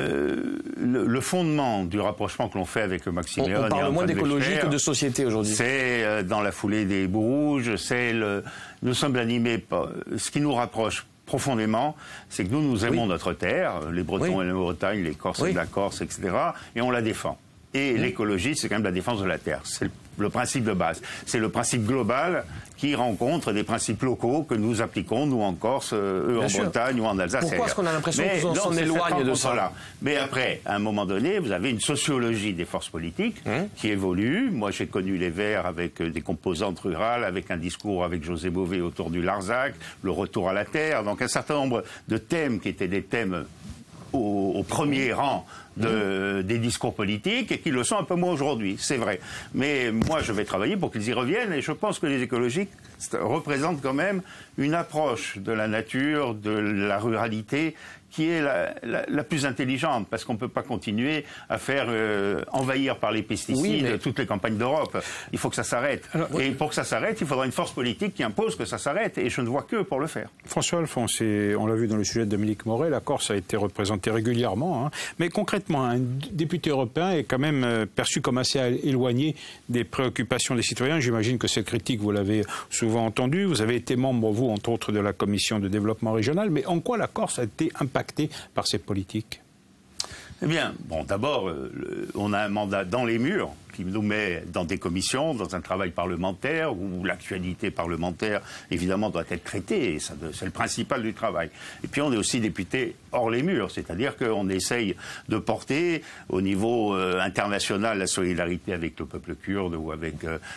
Le fondement du rapprochement que l'on fait avec Max Siméon, on parle moins d'écologie que de société aujourd'hui. C'est dans la foulée des bouts rouges. Nous sommes animés par ce qui nous rapproche profondément, c'est que nous aimons notre terre, les Bretons et la Bretagne, les Corses et la Corse, etc. Et on la défend. Et l'écologie, c'est quand même la défense de la terre. C'est le principe de base. C'est le principe global qui rencontre des principes locaux que nous appliquons, nous en Corse, eux en Bretagne ou en Alsace. Pourquoi est-ce qu'on a l'impression qu'on s'en éloigne de ça? Mais après, à un moment donné, vous avez une sociologie des forces politiques qui évolue. Moi, j'ai connu les Verts avec des composantes rurales, avec un discours avec José Bové autour du Larzac, le retour à la terre. Donc un certain nombre de thèmes qui étaient des thèmes au premier rang des discours politiques et qui le sont un peu moins aujourd'hui, c'est vrai. Mais moi, je vais travailler pour qu'ils y reviennent et je pense que les écologistes représentent quand même une approche de la nature, de la ruralité qui est la plus intelligente, parce qu'on ne peut pas continuer à faire envahir par les pesticides toutes les campagnes d'Europe. Il faut que ça s'arrête. Et pour que ça s'arrête, il faudra une force politique qui impose que ça s'arrête, et je ne vois que pour le faire. François Alphonse, on l'a vu dans le sujet de Dominique Moret, la Corse a été représentée régulièrement, hein. Mais concrètement, un député européen est quand même perçu comme assez éloigné des préoccupations des citoyens. J'imagine que cette critique, vous l'avez souvent entendue. Vous avez été membre, vous, entre autres, de la Commission de développement régional, mais en quoi la Corse a été impactée par ces politiques? Eh bien, bon, d'abord, on a un mandat dans les murs qui nous met dans des commissions, dans un travail parlementaire, où l'actualité parlementaire, évidemment, doit être traitée. C'est le principal du travail. Et puis on est aussi député hors les murs, c'est-à-dire qu'on essaye de porter au niveau international la solidarité avec le peuple kurde ou avec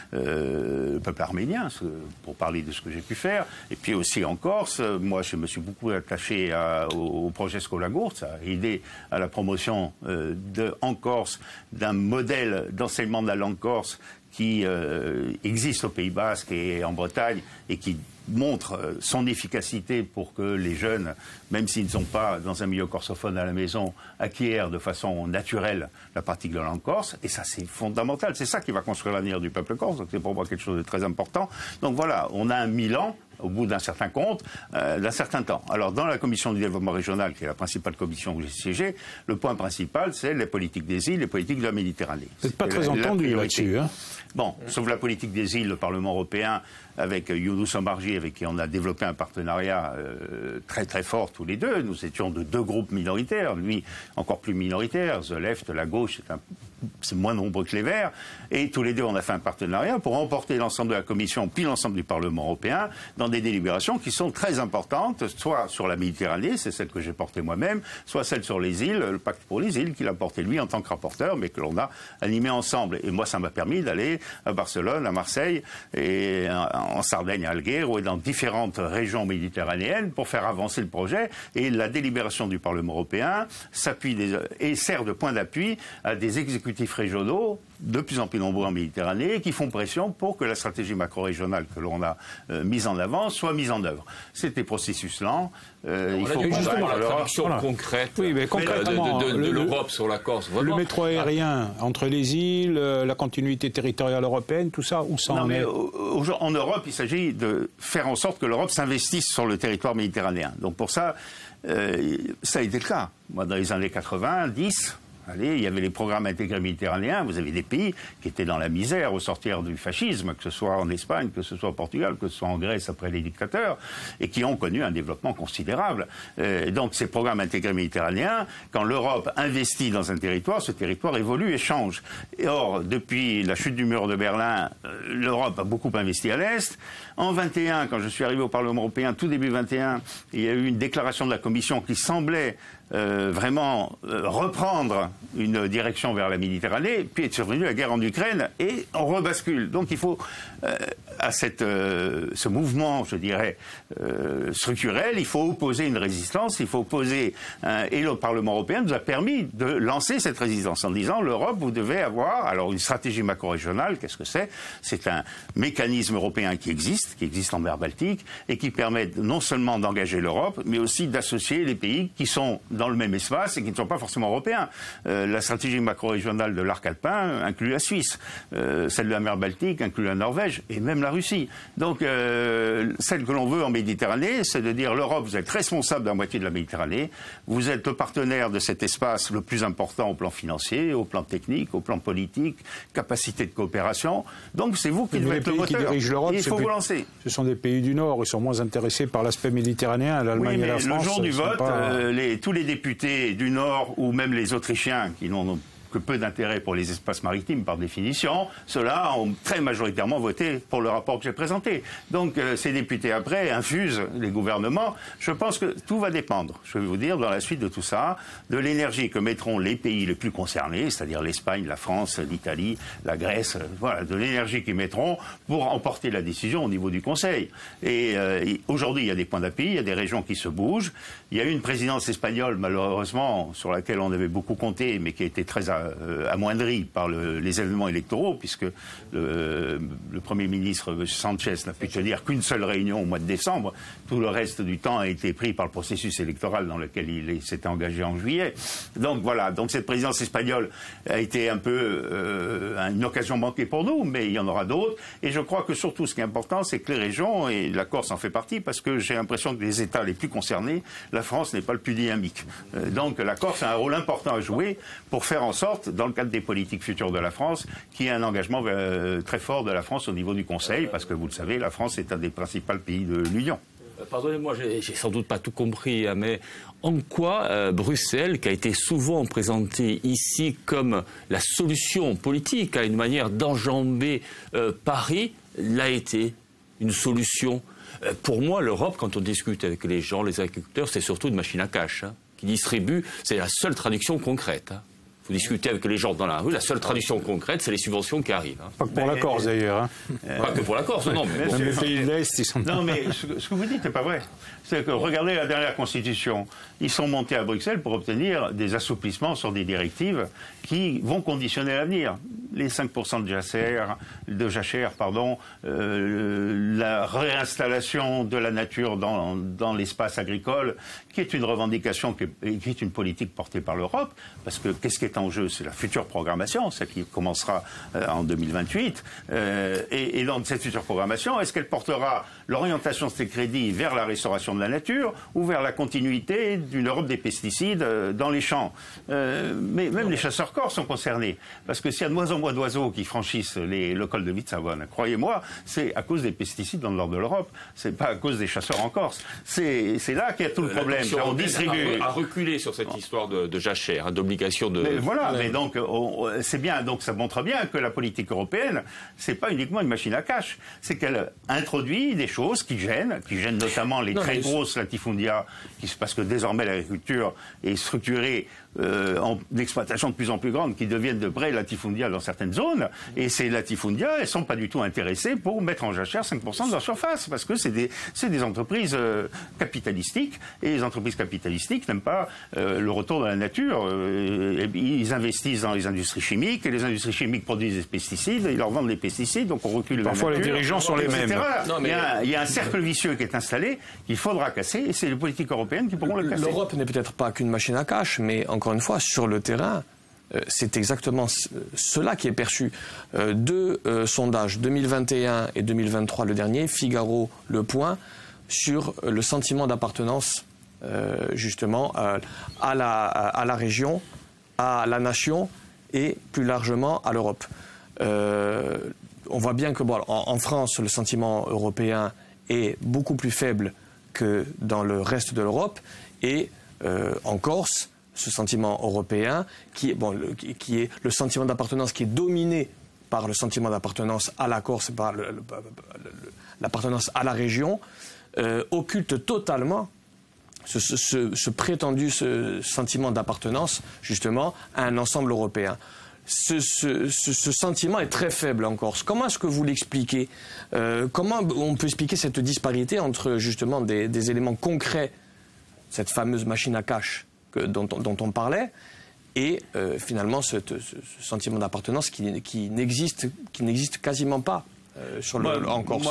le peuple arménien, pour parler de ce que j'ai pu faire. Et puis aussi en Corse, moi je me suis beaucoup attaché au projet Skolagourts, à aider à la promotion en Corse d'un modèle d'enseignement de la langue corse qui existe au Pays Basque et en Bretagne et qui montre son efficacité pour que les jeunes, même s'ils ne sont pas dans un milieu corsophone à la maison, acquièrent de façon naturelle la pratique de la langue corse. Et ça, c'est fondamental. C'est ça qui va construire l'avenir du peuple corse. Donc c'est pour moi quelque chose de très important. Donc voilà, on a un Milan au bout d'un certain compte, d'un certain temps. Alors, dans la commission du développement régional, qui est la principale commission où j'ai siégé, le point principal, c'est les politiques des îles, les politiques de la Méditerranée. Vous n'êtes pas très entendu là-dessus, hein? Bon, sauf la politique des îles, le Parlement européen, avec Younous Omarjee, avec qui on a développé un partenariat très très fort tous les deux. Nous étions de deux groupes minoritaires, lui encore plus minoritaire, The Left, la gauche, c'est moins nombreux que les Verts, et tous les deux on a fait un partenariat pour emporter l'ensemble de la Commission puis l'ensemble du Parlement européen dans des délibérations qui sont très importantes, soit sur la Méditerranée, c'est celle que j'ai portée moi-même, soit celle sur les îles, le pacte pour les îles qu'il a porté lui en tant que rapporteur, mais que l'on a animé ensemble. Et moi ça m'a permis d'aller à Barcelone, à Marseille, et en Sardaigne, à Alguer, et dans différentes régions méditerranéennes pour faire avancer le projet. Et la délibération du Parlement européen s'appuie et sert de point d'appui à des exécutifs régionaux de plus en plus nombreux en Méditerranée qui font pression pour que la stratégie macro-régionale que l'on a mise en avant soit mise en œuvre. C'est des processus lents. Il faut justement la traduction concrète de l'Europe sur la Corse. Vraiment. Le métro aérien entre les îles, la continuité territoriale européine, tout ça, où ça en est? En Europe, il s'agit de faire en sorte que l'Europe s'investisse sur le territoire méditerranéen. Donc pour ça, ça a été le cas. Moi, dans les années 90... il y avait les programmes intégrés méditerranéens, vous avez des pays qui étaient dans la misère au sortir du fascisme, que ce soit en Espagne, que ce soit au Portugal, que ce soit en Grèce après les dictateurs, et qui ont connu un développement considérable. Donc ces programmes intégrés méditerranéens, quand l'Europe investit dans un territoire, ce territoire évolue et change. Et or, depuis la chute du mur de Berlin, l'Europe a beaucoup investi à l'Est. En 21, quand je suis arrivé au Parlement européen, tout début 21, il y a eu une déclaration de la Commission qui semblait vraiment reprendre une direction vers la Méditerranée, puis est survenue la guerre en Ukraine et on rebascule. Donc il faut à ce mouvement, je dirais, structurel, il faut opposer une résistance, il faut opposer et le Parlement européen nous a permis de lancer cette résistance en disant l'Europe, vous devez avoir alors une stratégie macro-régionale. Qu'est-ce que c'est? C'est un mécanisme européen qui existe en mer Baltique et qui permet non seulement d'engager l'Europe, mais aussi d'associer les pays qui sont dans le même espace et qui ne sont pas forcément européens. La stratégie macro-régionale de l'arc alpin inclut la Suisse. Celle de la mer Baltique inclut la Norvège et même la Russie. Donc celle que l'on veut en Méditerranée, c'est de dire l'Europe, vous êtes responsable de la moitié de la Méditerranée, vous êtes le partenaire de cet espace le plus important au plan financier, au plan technique, au plan politique, capacité de coopération. Donc c'est vous qui devez être le moteur. Il faut vous lancer. Ce sont des pays du Nord, ils sont moins intéressés par l'aspect méditerranéen, l'Allemagne et la France. Le jour du vote, tous les députés du Nord ou même les Autrichiens qui n'ont que peu d'intérêt pour les espaces maritimes par définition, ceux-là ont très majoritairement voté pour le rapport que j'ai présenté. Donc ces députés après infusent les gouvernements. Je pense que tout va dépendre, je vais vous dire, dans la suite de tout ça, de l'énergie que mettront les pays les plus concernés, c'est-à-dire l'Espagne, la France, l'Italie, la Grèce, voilà, de l'énergie qu'ils mettront pour emporter la décision au niveau du Conseil. Et aujourd'hui, il y a des points d'appui, il y a des régions qui se bougent. Il y a eu une présidence espagnole, malheureusement, sur laquelle on avait beaucoup compté, mais qui a été très amoindri par les événements électoraux, puisque le Premier ministre Sanchez n'a pu tenir qu'une seule réunion au mois de décembre. Tout le reste du temps a été pris par le processus électoral dans lequel il s'était engagé en juillet. Donc voilà, donc cette présidence espagnole a été un peu une occasion manquée pour nous, mais il y en aura d'autres. Et je crois que surtout ce qui est important, c'est que les régions, et la Corse en fait partie, parce que j'ai l'impression que les États les plus concernés, la France n'est pas le plus dynamique. Donc la Corse a un rôle important à jouer pour faire en sorte, dans le cadre des politiques futures de la France, qu'il y ait un engagement très fort de la France au niveau du Conseil, parce que vous le savez, la France est un des principaux pays de l'Union. Pardonnez-moi, j'ai sans doute pas tout compris, hein, mais en quoi Bruxelles, qui a été souvent présentée ici comme la solution politique à une manière d'enjamber Paris, l'a été une solution? Pour moi, l'Europe, quand on discute avec les gens, les agriculteurs, c'est surtout une machine à cash qui distribue. C'est la seule traduction concrète. Vous discutez avec les gens dans la rue, la seule traduction concrète, c'est les subventions qui arrivent. Pas que pour la Corse, d'ailleurs. Pas que pour la Corse, non. Mais les pays de l'Est, ils sont... Non, mais ce que vous dites n'est pas vrai. C'est que, regardez la dernière Constitution. Ils sont montés à Bruxelles pour obtenir des assouplissements sur des directives qui vont conditionner l'avenir. Les 5% de jachère, la réinstallation de la nature dans l'espace agricole, qui est une revendication, qui est une politique portée par l'Europe, parce que qu'est-ce qui est en jeu? C'est la future programmation, celle qui commencera en 2028. Et dans cette future programmation, est-ce qu'elle portera l'orientation de ces crédits vers la restauration de la nature ou vers la continuité d'une Europe des pesticides dans les champs? Mais même les chasseurs corses sont concernés, parce que s'il y a de moins en moins d'oiseaux qui franchissent le col de Vitsavone, croyez-moi, c'est à cause des pesticides dans le nord de l'Europe, c'est pas à cause des chasseurs en Corse. C'est là qu'il y a tout le problème. On distribue. À reculer sur cette histoire de jachère, d'obligation de... Mais voilà, mais donc c'est bien, donc ça montre bien que la politique européenne, c'est pas uniquement une machine à cash, c'est qu'elle introduit des choses qui gênent notamment les très grosses latifundia, parce que désormais l'agriculture est structurée en exploitation de plus en plus grande, qui deviennent de vrais latifundia dans certaines zones, et ces latifundia, elles sont pas du tout intéressées pour mettre en jachère 5% de leur surface, parce que c'est des entreprises capitalistiques, et les entreprises capitalistiques n'aiment pas le retour dans la nature. Ils investissent dans les industries chimiques, et les industries chimiques produisent des pesticides, ils leur vendent des pesticides, donc on recule la nature. Parfois les dirigeants sont les mêmes. Non, mais il y a un cercle vicieux qui est installé, qu'il faudra casser, et c'est les politiques européennes qui pourront le casser. L'Europe n'est peut-être pas qu'une machine à cash, mais encore une fois, sur le terrain, c'est exactement cela qui est perçu. Deux sondages, 2021 et 2023, le dernier, Figaro, Le Point, sur le sentiment d'appartenance, justement, à la région, à la nation et plus largement à l'Europe. On voit bien que en France, le sentiment européen est beaucoup plus faible que dans le reste de l'Europe, et en Corse, ce sentiment européen, qui est le sentiment d'appartenance qui est dominé par le sentiment d'appartenance à la Corse, par l'appartenance à la région, occulte totalement ce prétendu sentiment d'appartenance, justement, à un ensemble européen. Ce sentiment est très faible en Corse. Comment est-ce que vous l'expliquez? Comment on peut expliquer cette disparité entre, justement, des éléments concrets, cette fameuse machine à cash dont on parlait, et finalement ce sentiment d'appartenance qui n'existe quasiment pas en Corse?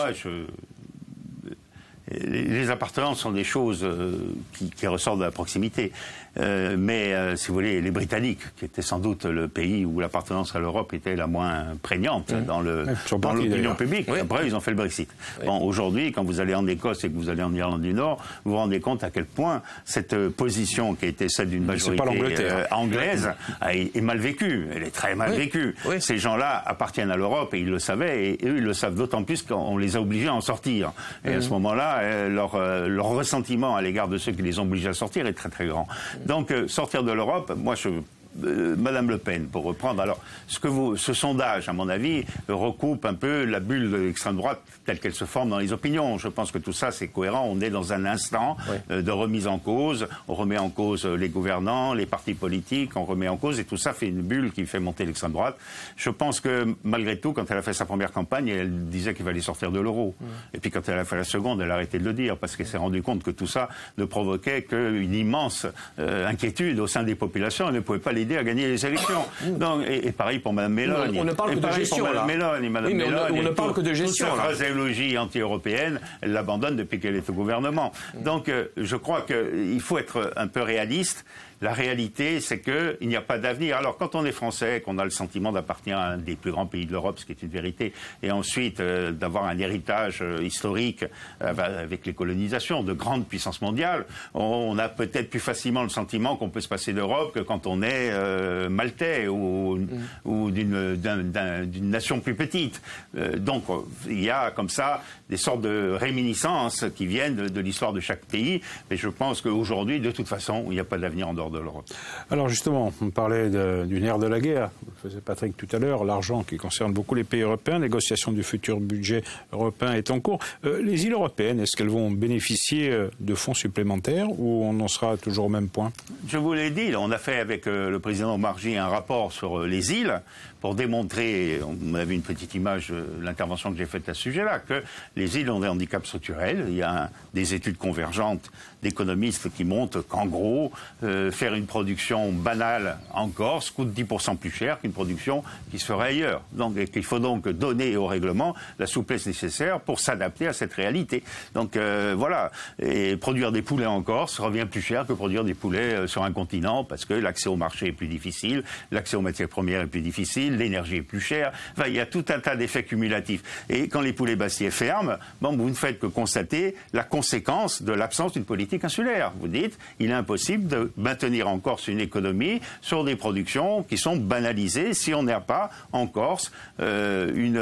Les appartenances sont des choses qui ressortent de la proximité. Mais si vous voulez, les Britanniques, qui étaient sans doute le pays où l'appartenance à l'Europe était la moins prégnante dans l'opinion publique, après ils ont fait le Brexit. Bon, aujourd'hui, quand vous allez en Écosse et que vous allez en Irlande du Nord, vous vous rendez compte à quel point cette position qui a été celle d'une majorité anglaise est mal vécue. Elle est très mal vécue. Ces gens-là appartiennent à l'Europe et ils le savaient, et eux ils le savent d'autant plus qu'on les a obligés à en sortir. Et à ce moment-là, leur ressentiment à l'égard de ceux qui les ont obligés à sortir est très très grand. Donc sortir de l'Europe, moi Madame Le Pen, pour reprendre, alors ce sondage, à mon avis, recoupe un peu la bulle de l'extrême droite telle qu'elle se forme dans les opinions. Je pense que tout ça, c'est cohérent. On est dans un instant de remise en cause. On remet en cause les gouvernants, les partis politiques, on remet en cause, et tout ça fait une bulle qui fait monter l'extrême droite. Je pense que, malgré tout, quand elle a fait sa première campagne, elle disait qu'il fallait sortir de l'euro. Et puis quand elle a fait la seconde, elle a arrêté de le dire, parce qu'elle s'est rendue compte que tout ça ne provoquait qu'une immense inquiétude au sein des populations. Elle ne pouvait pas l'aider à gagner les élections. Donc, et pareil pour Mme Mélone. On ne parle que de gestion, là. On ne parle que de gestion, toute sa phraséologie anti-européenne, elle l'abandonne depuis qu'elle est au gouvernement. Donc, je crois qu'il faut être un peu réaliste. La réalité, c'est qu'il n'y a pas d'avenir. Alors, quand on est français, qu'on a le sentiment d'appartenir à un des plus grands pays de l'Europe, ce qui est une vérité, et ensuite d'avoir un héritage historique avec les colonisations de grandes puissances mondiales, on a peut-être plus facilement le sentiment qu'on peut se passer d'Europe que quand on est maltais ou d'une nation plus petite. Donc, il y a comme ça des sortes de réminiscences qui viennent de l'histoire de chaque pays. Mais je pense qu'aujourd'hui, de toute façon, il n'y a pas d'avenir en dehors de l'Europe. Alors justement, on parlait d'une ère de la guerre. Le faisait Patrick tout à l'heure. L'argent qui concerne beaucoup les pays européens. Négociation du futur budget européen est en cours. Les îles européennes, est-ce qu'elles vont bénéficier de fonds supplémentaires ou on en sera toujours au même point? Je vous l'ai dit, on a fait avec le président Omarjee un rapport sur les îles pour démontrer, on a vu une petite image de l'intervention que j'ai faite à ce sujet-là, que les îles ont des handicaps structurels. Il y a des études convergentes d'économistes qui montrent qu'en gros, faire une production banale en Corse coûte 10% plus cher qu'une production qui se ferait ailleurs. Donc il faut donc donner au règlement la souplesse nécessaire pour s'adapter à cette réalité. Donc voilà, et produire des poulets en Corse revient plus cher que produire des poulets sur un continent parce que l'accès au marché est plus difficile, l'accès aux matières premières est plus difficile, l'énergie est plus chère. Enfin, il y a tout un tas d'effets cumulatifs. Et quand les poulets bastiers ferment, bon, vous ne faites que constater la conséquence de l'absence d'une politique insulaire. Vous dites, il est impossible de maintenir en Corse une économie sur des productions qui sont banalisées si on n'a pas en Corse une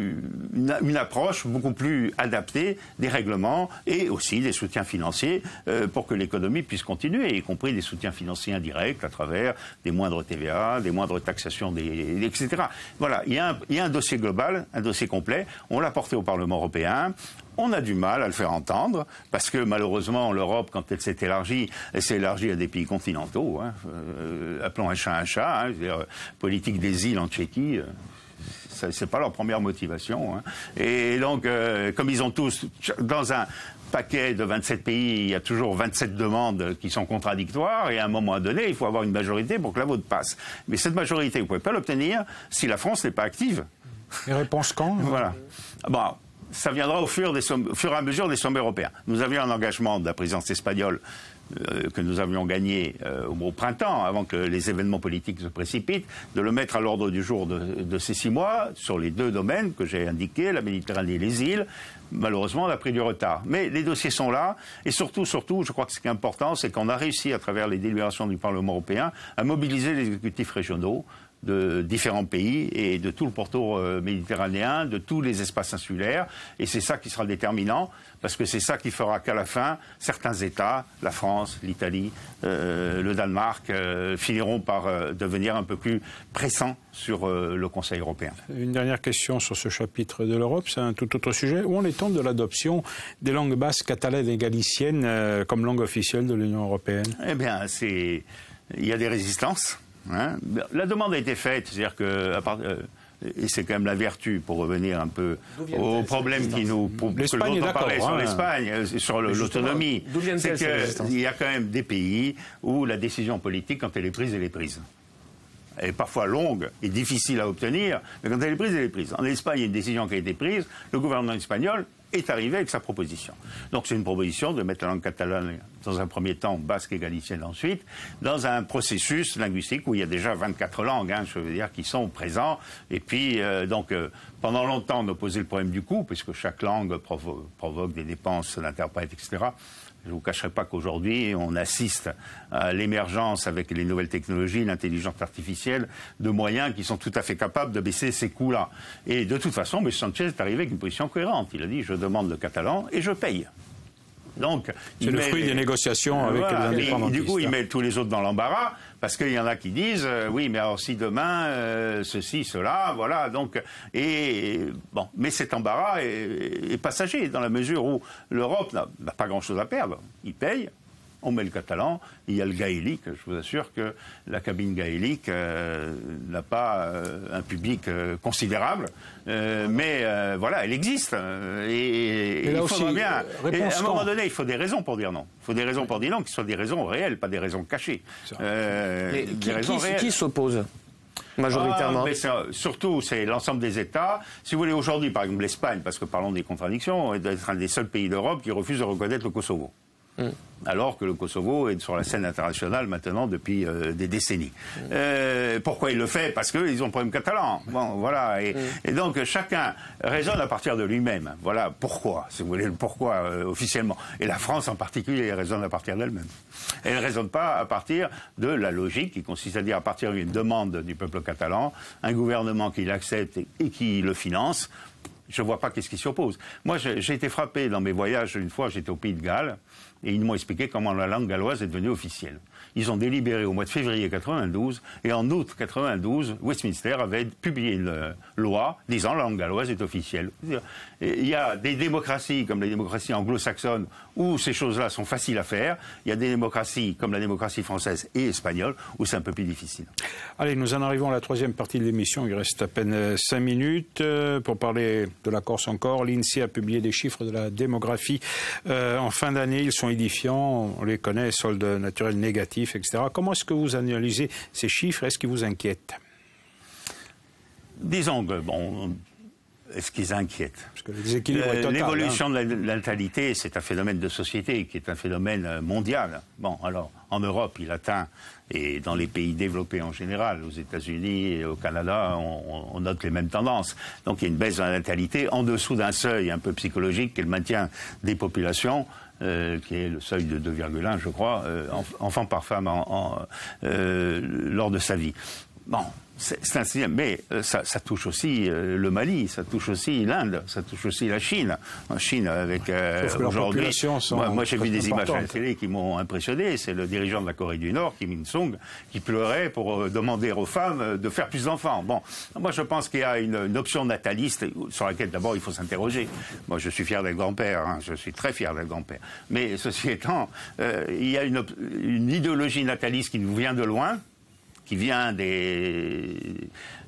approche beaucoup plus adaptée des règlements et aussi des soutiens financiers pour que l'économie puisse continuer, y compris des soutiens financiers indirects à travers des moindres TVA, des moindres taxations, etc. Voilà, il y a un dossier global, un dossier complet. On l'a porté au Parlement européen. On a du mal à le faire entendre, parce que malheureusement, l'Europe, quand elle s'est élargie, elle s'est élargie à des pays continentaux. Appelons un chat un chat. C'est-à-dire, politique des îles en Tchéquie, c'est pas leur première motivation. Et donc, comme ils ont tous, dans un paquet de 27 pays, il y a toujours 27 demandes qui sont contradictoires, et à un moment donné, il faut avoir une majorité pour que la vôtre passe. Mais cette majorité, vous ne pouvez pas l'obtenir si la France n'est pas active. Les réponses quand? Voilà. Bon, ça viendra au fur et à mesure des sommets européens. Nous avions un engagement de la présidence espagnole que nous avions gagné au printemps, avant que les événements politiques se précipitent, de le mettre à l'ordre du jour de ces 6 mois, sur les 2 domaines que j'ai indiqués, la Méditerranée et les îles. Malheureusement, on a pris du retard. Mais les dossiers sont là, et surtout, je crois que ce qui est important, c'est qu'on a réussi, à travers les délibérations du Parlement européen, à mobiliser les exécutifs régionaux de différents pays et de tout le pourtour méditerranéen, de tous les espaces insulaires. Et c'est ça qui sera déterminant, parce que c'est ça qui fera qu'à la fin, certains États, la France, l'Italie, le Danemark, finiront par devenir un peu plus pressants sur le Conseil européen. Une dernière question sur ce chapitre de l'Europe, c'est un tout autre sujet. Où en est-on de l'adoption des langues basques, catalanes et galiciennes comme langue officielle de l'Union européenne? Eh bien, il y a des résistances. La demande a été faite, c'est-à-dire que, et c'est quand même la vertu, pour revenir un peu au problème qui nous... L'Espagne est d'accord. Sur l'Espagne, sur l'autonomie. C'est qu'il y a quand même des pays où la décision politique, quand elle est prise, elle est prise. Elle est parfois longue et difficile à obtenir, mais quand elle est prise, elle est prise. En Espagne, il y a une décision qui a été prise, le gouvernement espagnol est arrivé avec sa proposition. Donc c'est une proposition de mettre la langue catalane dans un premier temps, basque et galicienne ensuite, dans un processus linguistique où il y a déjà 24 langues, je veux dire, qui sont présents. Et puis, pendant longtemps, on a posé le problème du coût, puisque chaque langue provoque des dépenses d'interprètes, etc. Je ne vous cacherai pas qu'aujourd'hui, on assiste à l'émergence, avec les nouvelles technologies, l'intelligence artificielle, de moyens qui sont tout à fait capables de baisser ces coûts-là. Et de toute façon, M. Sanchez est arrivé avec une position cohérente. Il a dit, je demande le catalan et je paye. Donc, c'est le fruit des négociations avec les indépendantistes. Du coup, il met tous les autres dans l'embarras, parce qu'il y en a qui disent, oui, mais alors si demain, ceci, cela, voilà, donc, bon, mais cet embarras est passager, dans la mesure où l'Europe n'a pas grand-chose à perdre. Il paye, on met le catalan, il y a le gaélique, je vous assure que la cabine gaélique n'a pas un public considérable, mais voilà, elle existe. Et il faudra bien. Et à un moment donné, il faut des raisons pour dire non. Il faut des raisons pour dire non, qui soient des raisons réelles, pas des raisons cachées. Qui s'oppose majoritairement? Surtout, c'est l'ensemble des États. Si vous voulez, aujourd'hui, par exemple, l'Espagne, parce que parlons des contradictions, est un des seuls pays d'Europe qui refuse de reconnaître le Kosovo. Alors que le Kosovo est sur la scène internationale maintenant depuis des décennies. Pourquoi il le fait? Parce qu'ils ont un problème catalan. Bon, voilà. Et donc chacun raisonne à partir de lui-même. Voilà pourquoi, si vous voulez, le pourquoi officiellement. Et la France en particulier raisonne à partir d'elle-même. Elle ne raisonne pas à partir de la logique qui consiste à dire à partir d'une demande du peuple catalan, un gouvernement qui l'accepte et qui le finance. Je ne vois pas qu'est-ce qui s'y oppose. Moi, j'ai été frappé dans mes voyages, une fois, j'étais au Pays de Galles, et ils m'ont expliqué comment la langue galloise est devenue officielle. Ils ont délibéré au mois de février 92, et en août 92, Westminster avait publié une loi disant la langue galloise est officielle. Il y a des démocraties, comme les démocraties anglo-saxonnes, où ces choses-là sont faciles à faire. Il y a des démocraties, comme la démocratie française et espagnole, où c'est un peu plus difficile. Allez, nous en arrivons à la troisième partie de l'émission. Il reste à peine 5 minutes pour parler de la Corse encore. L'INSEE a publié des chiffres de la démographie en fin d'année. Ils sont édifiants, on les connaît, solde naturel négatif, etc. Comment est-ce que vous analysez ces chiffres? Est-ce qu'ils vous inquiètent? Disons que, bon, est-ce qu'ils inquiètent? Parce que le déséquilibre est total. L'évolution de la natalité, c'est un phénomène de société qui est un phénomène mondial. Bon, alors, en Europe, il atteint, et dans les pays développés en général, aux États-Unis et au Canada, on note les mêmes tendances. Donc il y a une baisse de la natalité en dessous d'un seuil un peu psychologique qui est le maintien des populations, qui est le seuil de 2,1, je crois, enfants par femme lors de sa vie. Bon, c'est un système, mais ça touche aussi le Mali, ça touche aussi l'Inde, ça touche aussi la Chine. En Chine, avec aujourd'hui, moi j'ai vu des images à la télé qui m'ont impressionné. C'est le dirigeant de la Corée du Nord, Kim Il-sung, qui pleurait pour demander aux femmes de faire plus d'enfants. Bon, moi je pense qu'il y a une option nataliste sur laquelle d'abord il faut s'interroger. Moi je suis fier d'être grand-père, hein, je suis très fier d'être grand-père. Mais ceci étant, il y a une idéologie nataliste qui nous vient de loin, qui vient du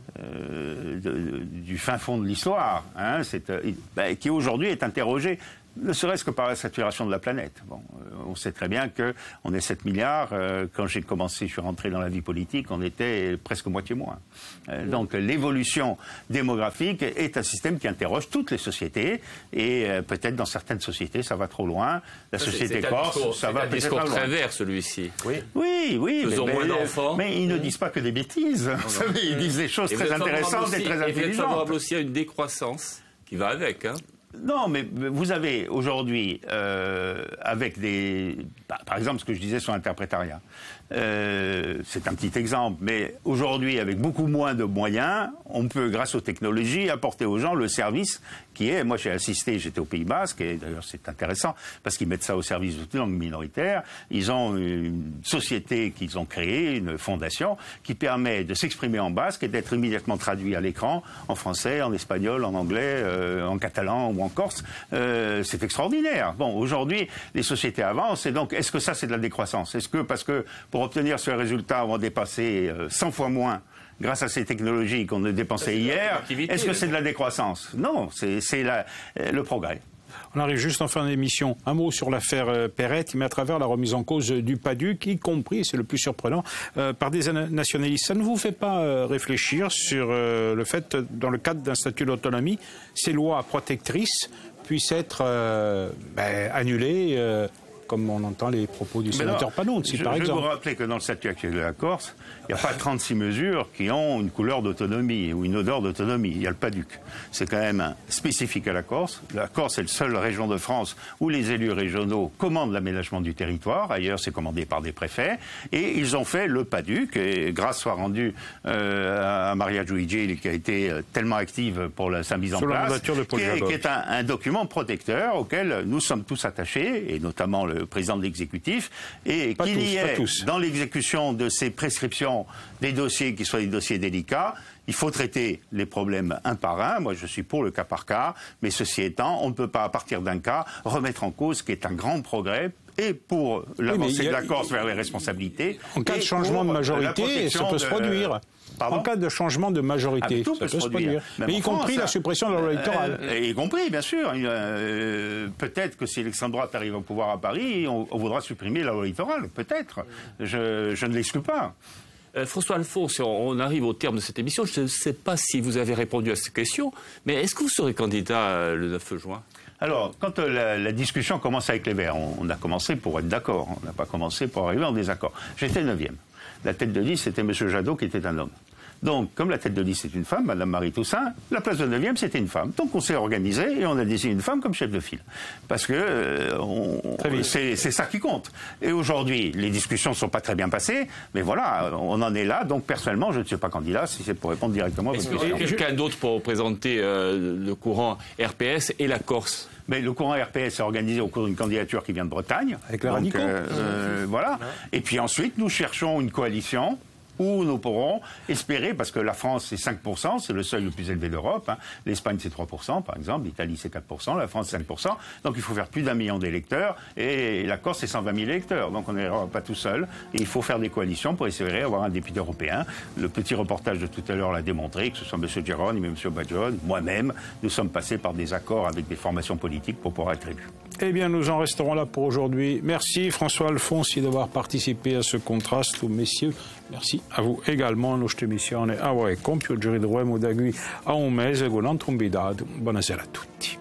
fin fond de l'histoire, hein, qui aujourd'hui est interrogée, ne serait-ce que par la saturation de la planète. Bon, on sait très bien qu'on est 7 milliards. Quand j'ai commencé, je suis rentré dans la vie politique, on était presque moitié moins. Donc l'évolution démographique est un système qui interroge toutes les sociétés. Et peut-être dans certaines sociétés, ça va trop loin. La société corse, ça va peut-être trop loin. C'est un discours très vert, celui-ci. Oui. Faisons moins d'enfants. Mais ils ne disent pas que des bêtises. Vous savez, ils disent des choses très intéressantes et très intelligentes. Il est favorable aussi à une décroissance qui va avec, hein. Non, mais vous avez aujourd'hui, avec par exemple, ce que je disais sur l'interprétariat, c'est un petit exemple, mais aujourd'hui, avec beaucoup moins de moyens, on peut, grâce aux technologies, apporter aux gens le service qui est, moi j'ai assisté, j'étais au Pays Basque, et d'ailleurs c'est intéressant, parce qu'ils mettent ça au service de toutes les langues minoritaires. Ils ont une société qu'ils ont créée, une fondation, qui permet de s'exprimer en basque et d'être immédiatement traduit à l'écran, en français, en espagnol, en anglais, en catalan ou en corse. C'est extraordinaire. Bon, aujourd'hui, les sociétés avancent, et donc, est-ce que ça c'est de la décroissance? Est-ce que, parce que pour obtenir ce résultat, on va dépasser 100 fois moins grâce à ces technologies qu'on a dépensées hier, est-ce que c'est de la décroissance? Non, c'est le progrès. On arrive juste en fin d'émission. Un mot sur l'affaire Perrette, mais à travers la remise en cause du PADUC, y compris, c'est le plus surprenant, par des nationalistes. Ça ne vous fait pas réfléchir sur le fait, dans le cadre d'un statut d'autonomie, ces lois protectrices puissent être annulées comme on entend les propos du sénateur Panunzi, par exemple. Je vais vous rappeler que dans le statut actuel de la Corse, il n'y a pas 36 mesures qui ont une couleur d'autonomie ou une odeur d'autonomie. Il y a le PADUC. C'est quand même spécifique à la Corse. La Corse est la seule région de France où les élus régionaux commandent l'aménagement du territoire. Ailleurs, c'est commandé par des préfets. Et ils ont fait le PADUC. Et grâce soit rendue à Maria Giuigi, qui a été tellement active pour sa mise en place, qui est un document protecteur auquel nous sommes tous attachés, et notamment le président de l'exécutif, et qu'il y ait dans l'exécution de ces prescriptions des dossiers qui soient des dossiers délicats. Il faut traiter les problèmes un par un. Moi, je suis pour le cas par cas. Mais ceci étant, on ne peut pas, à partir d'un cas, remettre en cause ce qui est un grand progrès et pour l'avancée de la Corse vers les responsabilités. En cas de changement de majorité, ça peut se produire. En cas de changement de majorité, ça peut se produire. Mais y compris la suppression de la loi électorale. Y compris, bien sûr. Peut-être que si l'extrême droite arrive au pouvoir à Paris, on voudra supprimer la loi électorale. Peut-être. Je ne l'exclus pas. François Alphonse, on arrive au terme de cette émission. Je ne sais pas si vous avez répondu à cette question, mais est-ce que vous serez candidat le 9 juin ? Alors, quand la discussion commence avec les Verts, on a commencé pour être d'accord. On n'a pas commencé pour arriver en désaccord. J'étais 9e. La tête de liste, c'était M. Jadot, qui était un homme. Donc, comme la tête de liste est une femme, Mme Marie Toussaint, la place de 9e, c'était une femme. Donc, on s'est organisé et on a désigné une femme comme chef de file. Parce que c'est ça qui compte. Et aujourd'hui, les discussions ne sont pas très bien passées, mais voilà, on en est là. Donc, personnellement, je ne suis pas candidat, si c'est pour répondre directement à votre question. Est-ce quelqu'un d'autre pour représenter le courant RPS et la Corse? Mais le courant RPS est organisé au cours d'une candidature qui vient de Bretagne. Avec les radicaux. Voilà. Et puis ensuite, nous cherchons une coalition où nous pourrons espérer, parce que la France c'est 5%, c'est le seuil le plus élevé d'Europe, hein. L'Espagne c'est 3% par exemple, l'Italie c'est 4%, la France c'est 5%, donc il faut faire plus d'1 million d'électeurs, et la Corse c'est 120 000 électeurs, donc on n'ira pas tout seul, et il faut faire des coalitions pour espérer avoir un député européen. Le petit reportage de tout à l'heure l'a démontré, que ce soit M. Giron, M. Badjon, moi-même, nous sommes passés par des accords avec des formations politiques pour pouvoir être élus. Eh bien, nous en resterons là pour aujourd'hui. Merci François Alfonsi d'avoir participé à ce contraste, messieurs. Merci a vous également. Nos trasmissioni a voi compiuggere di Remo da qui a un mese con un altro invitato. Buonasera a tutti.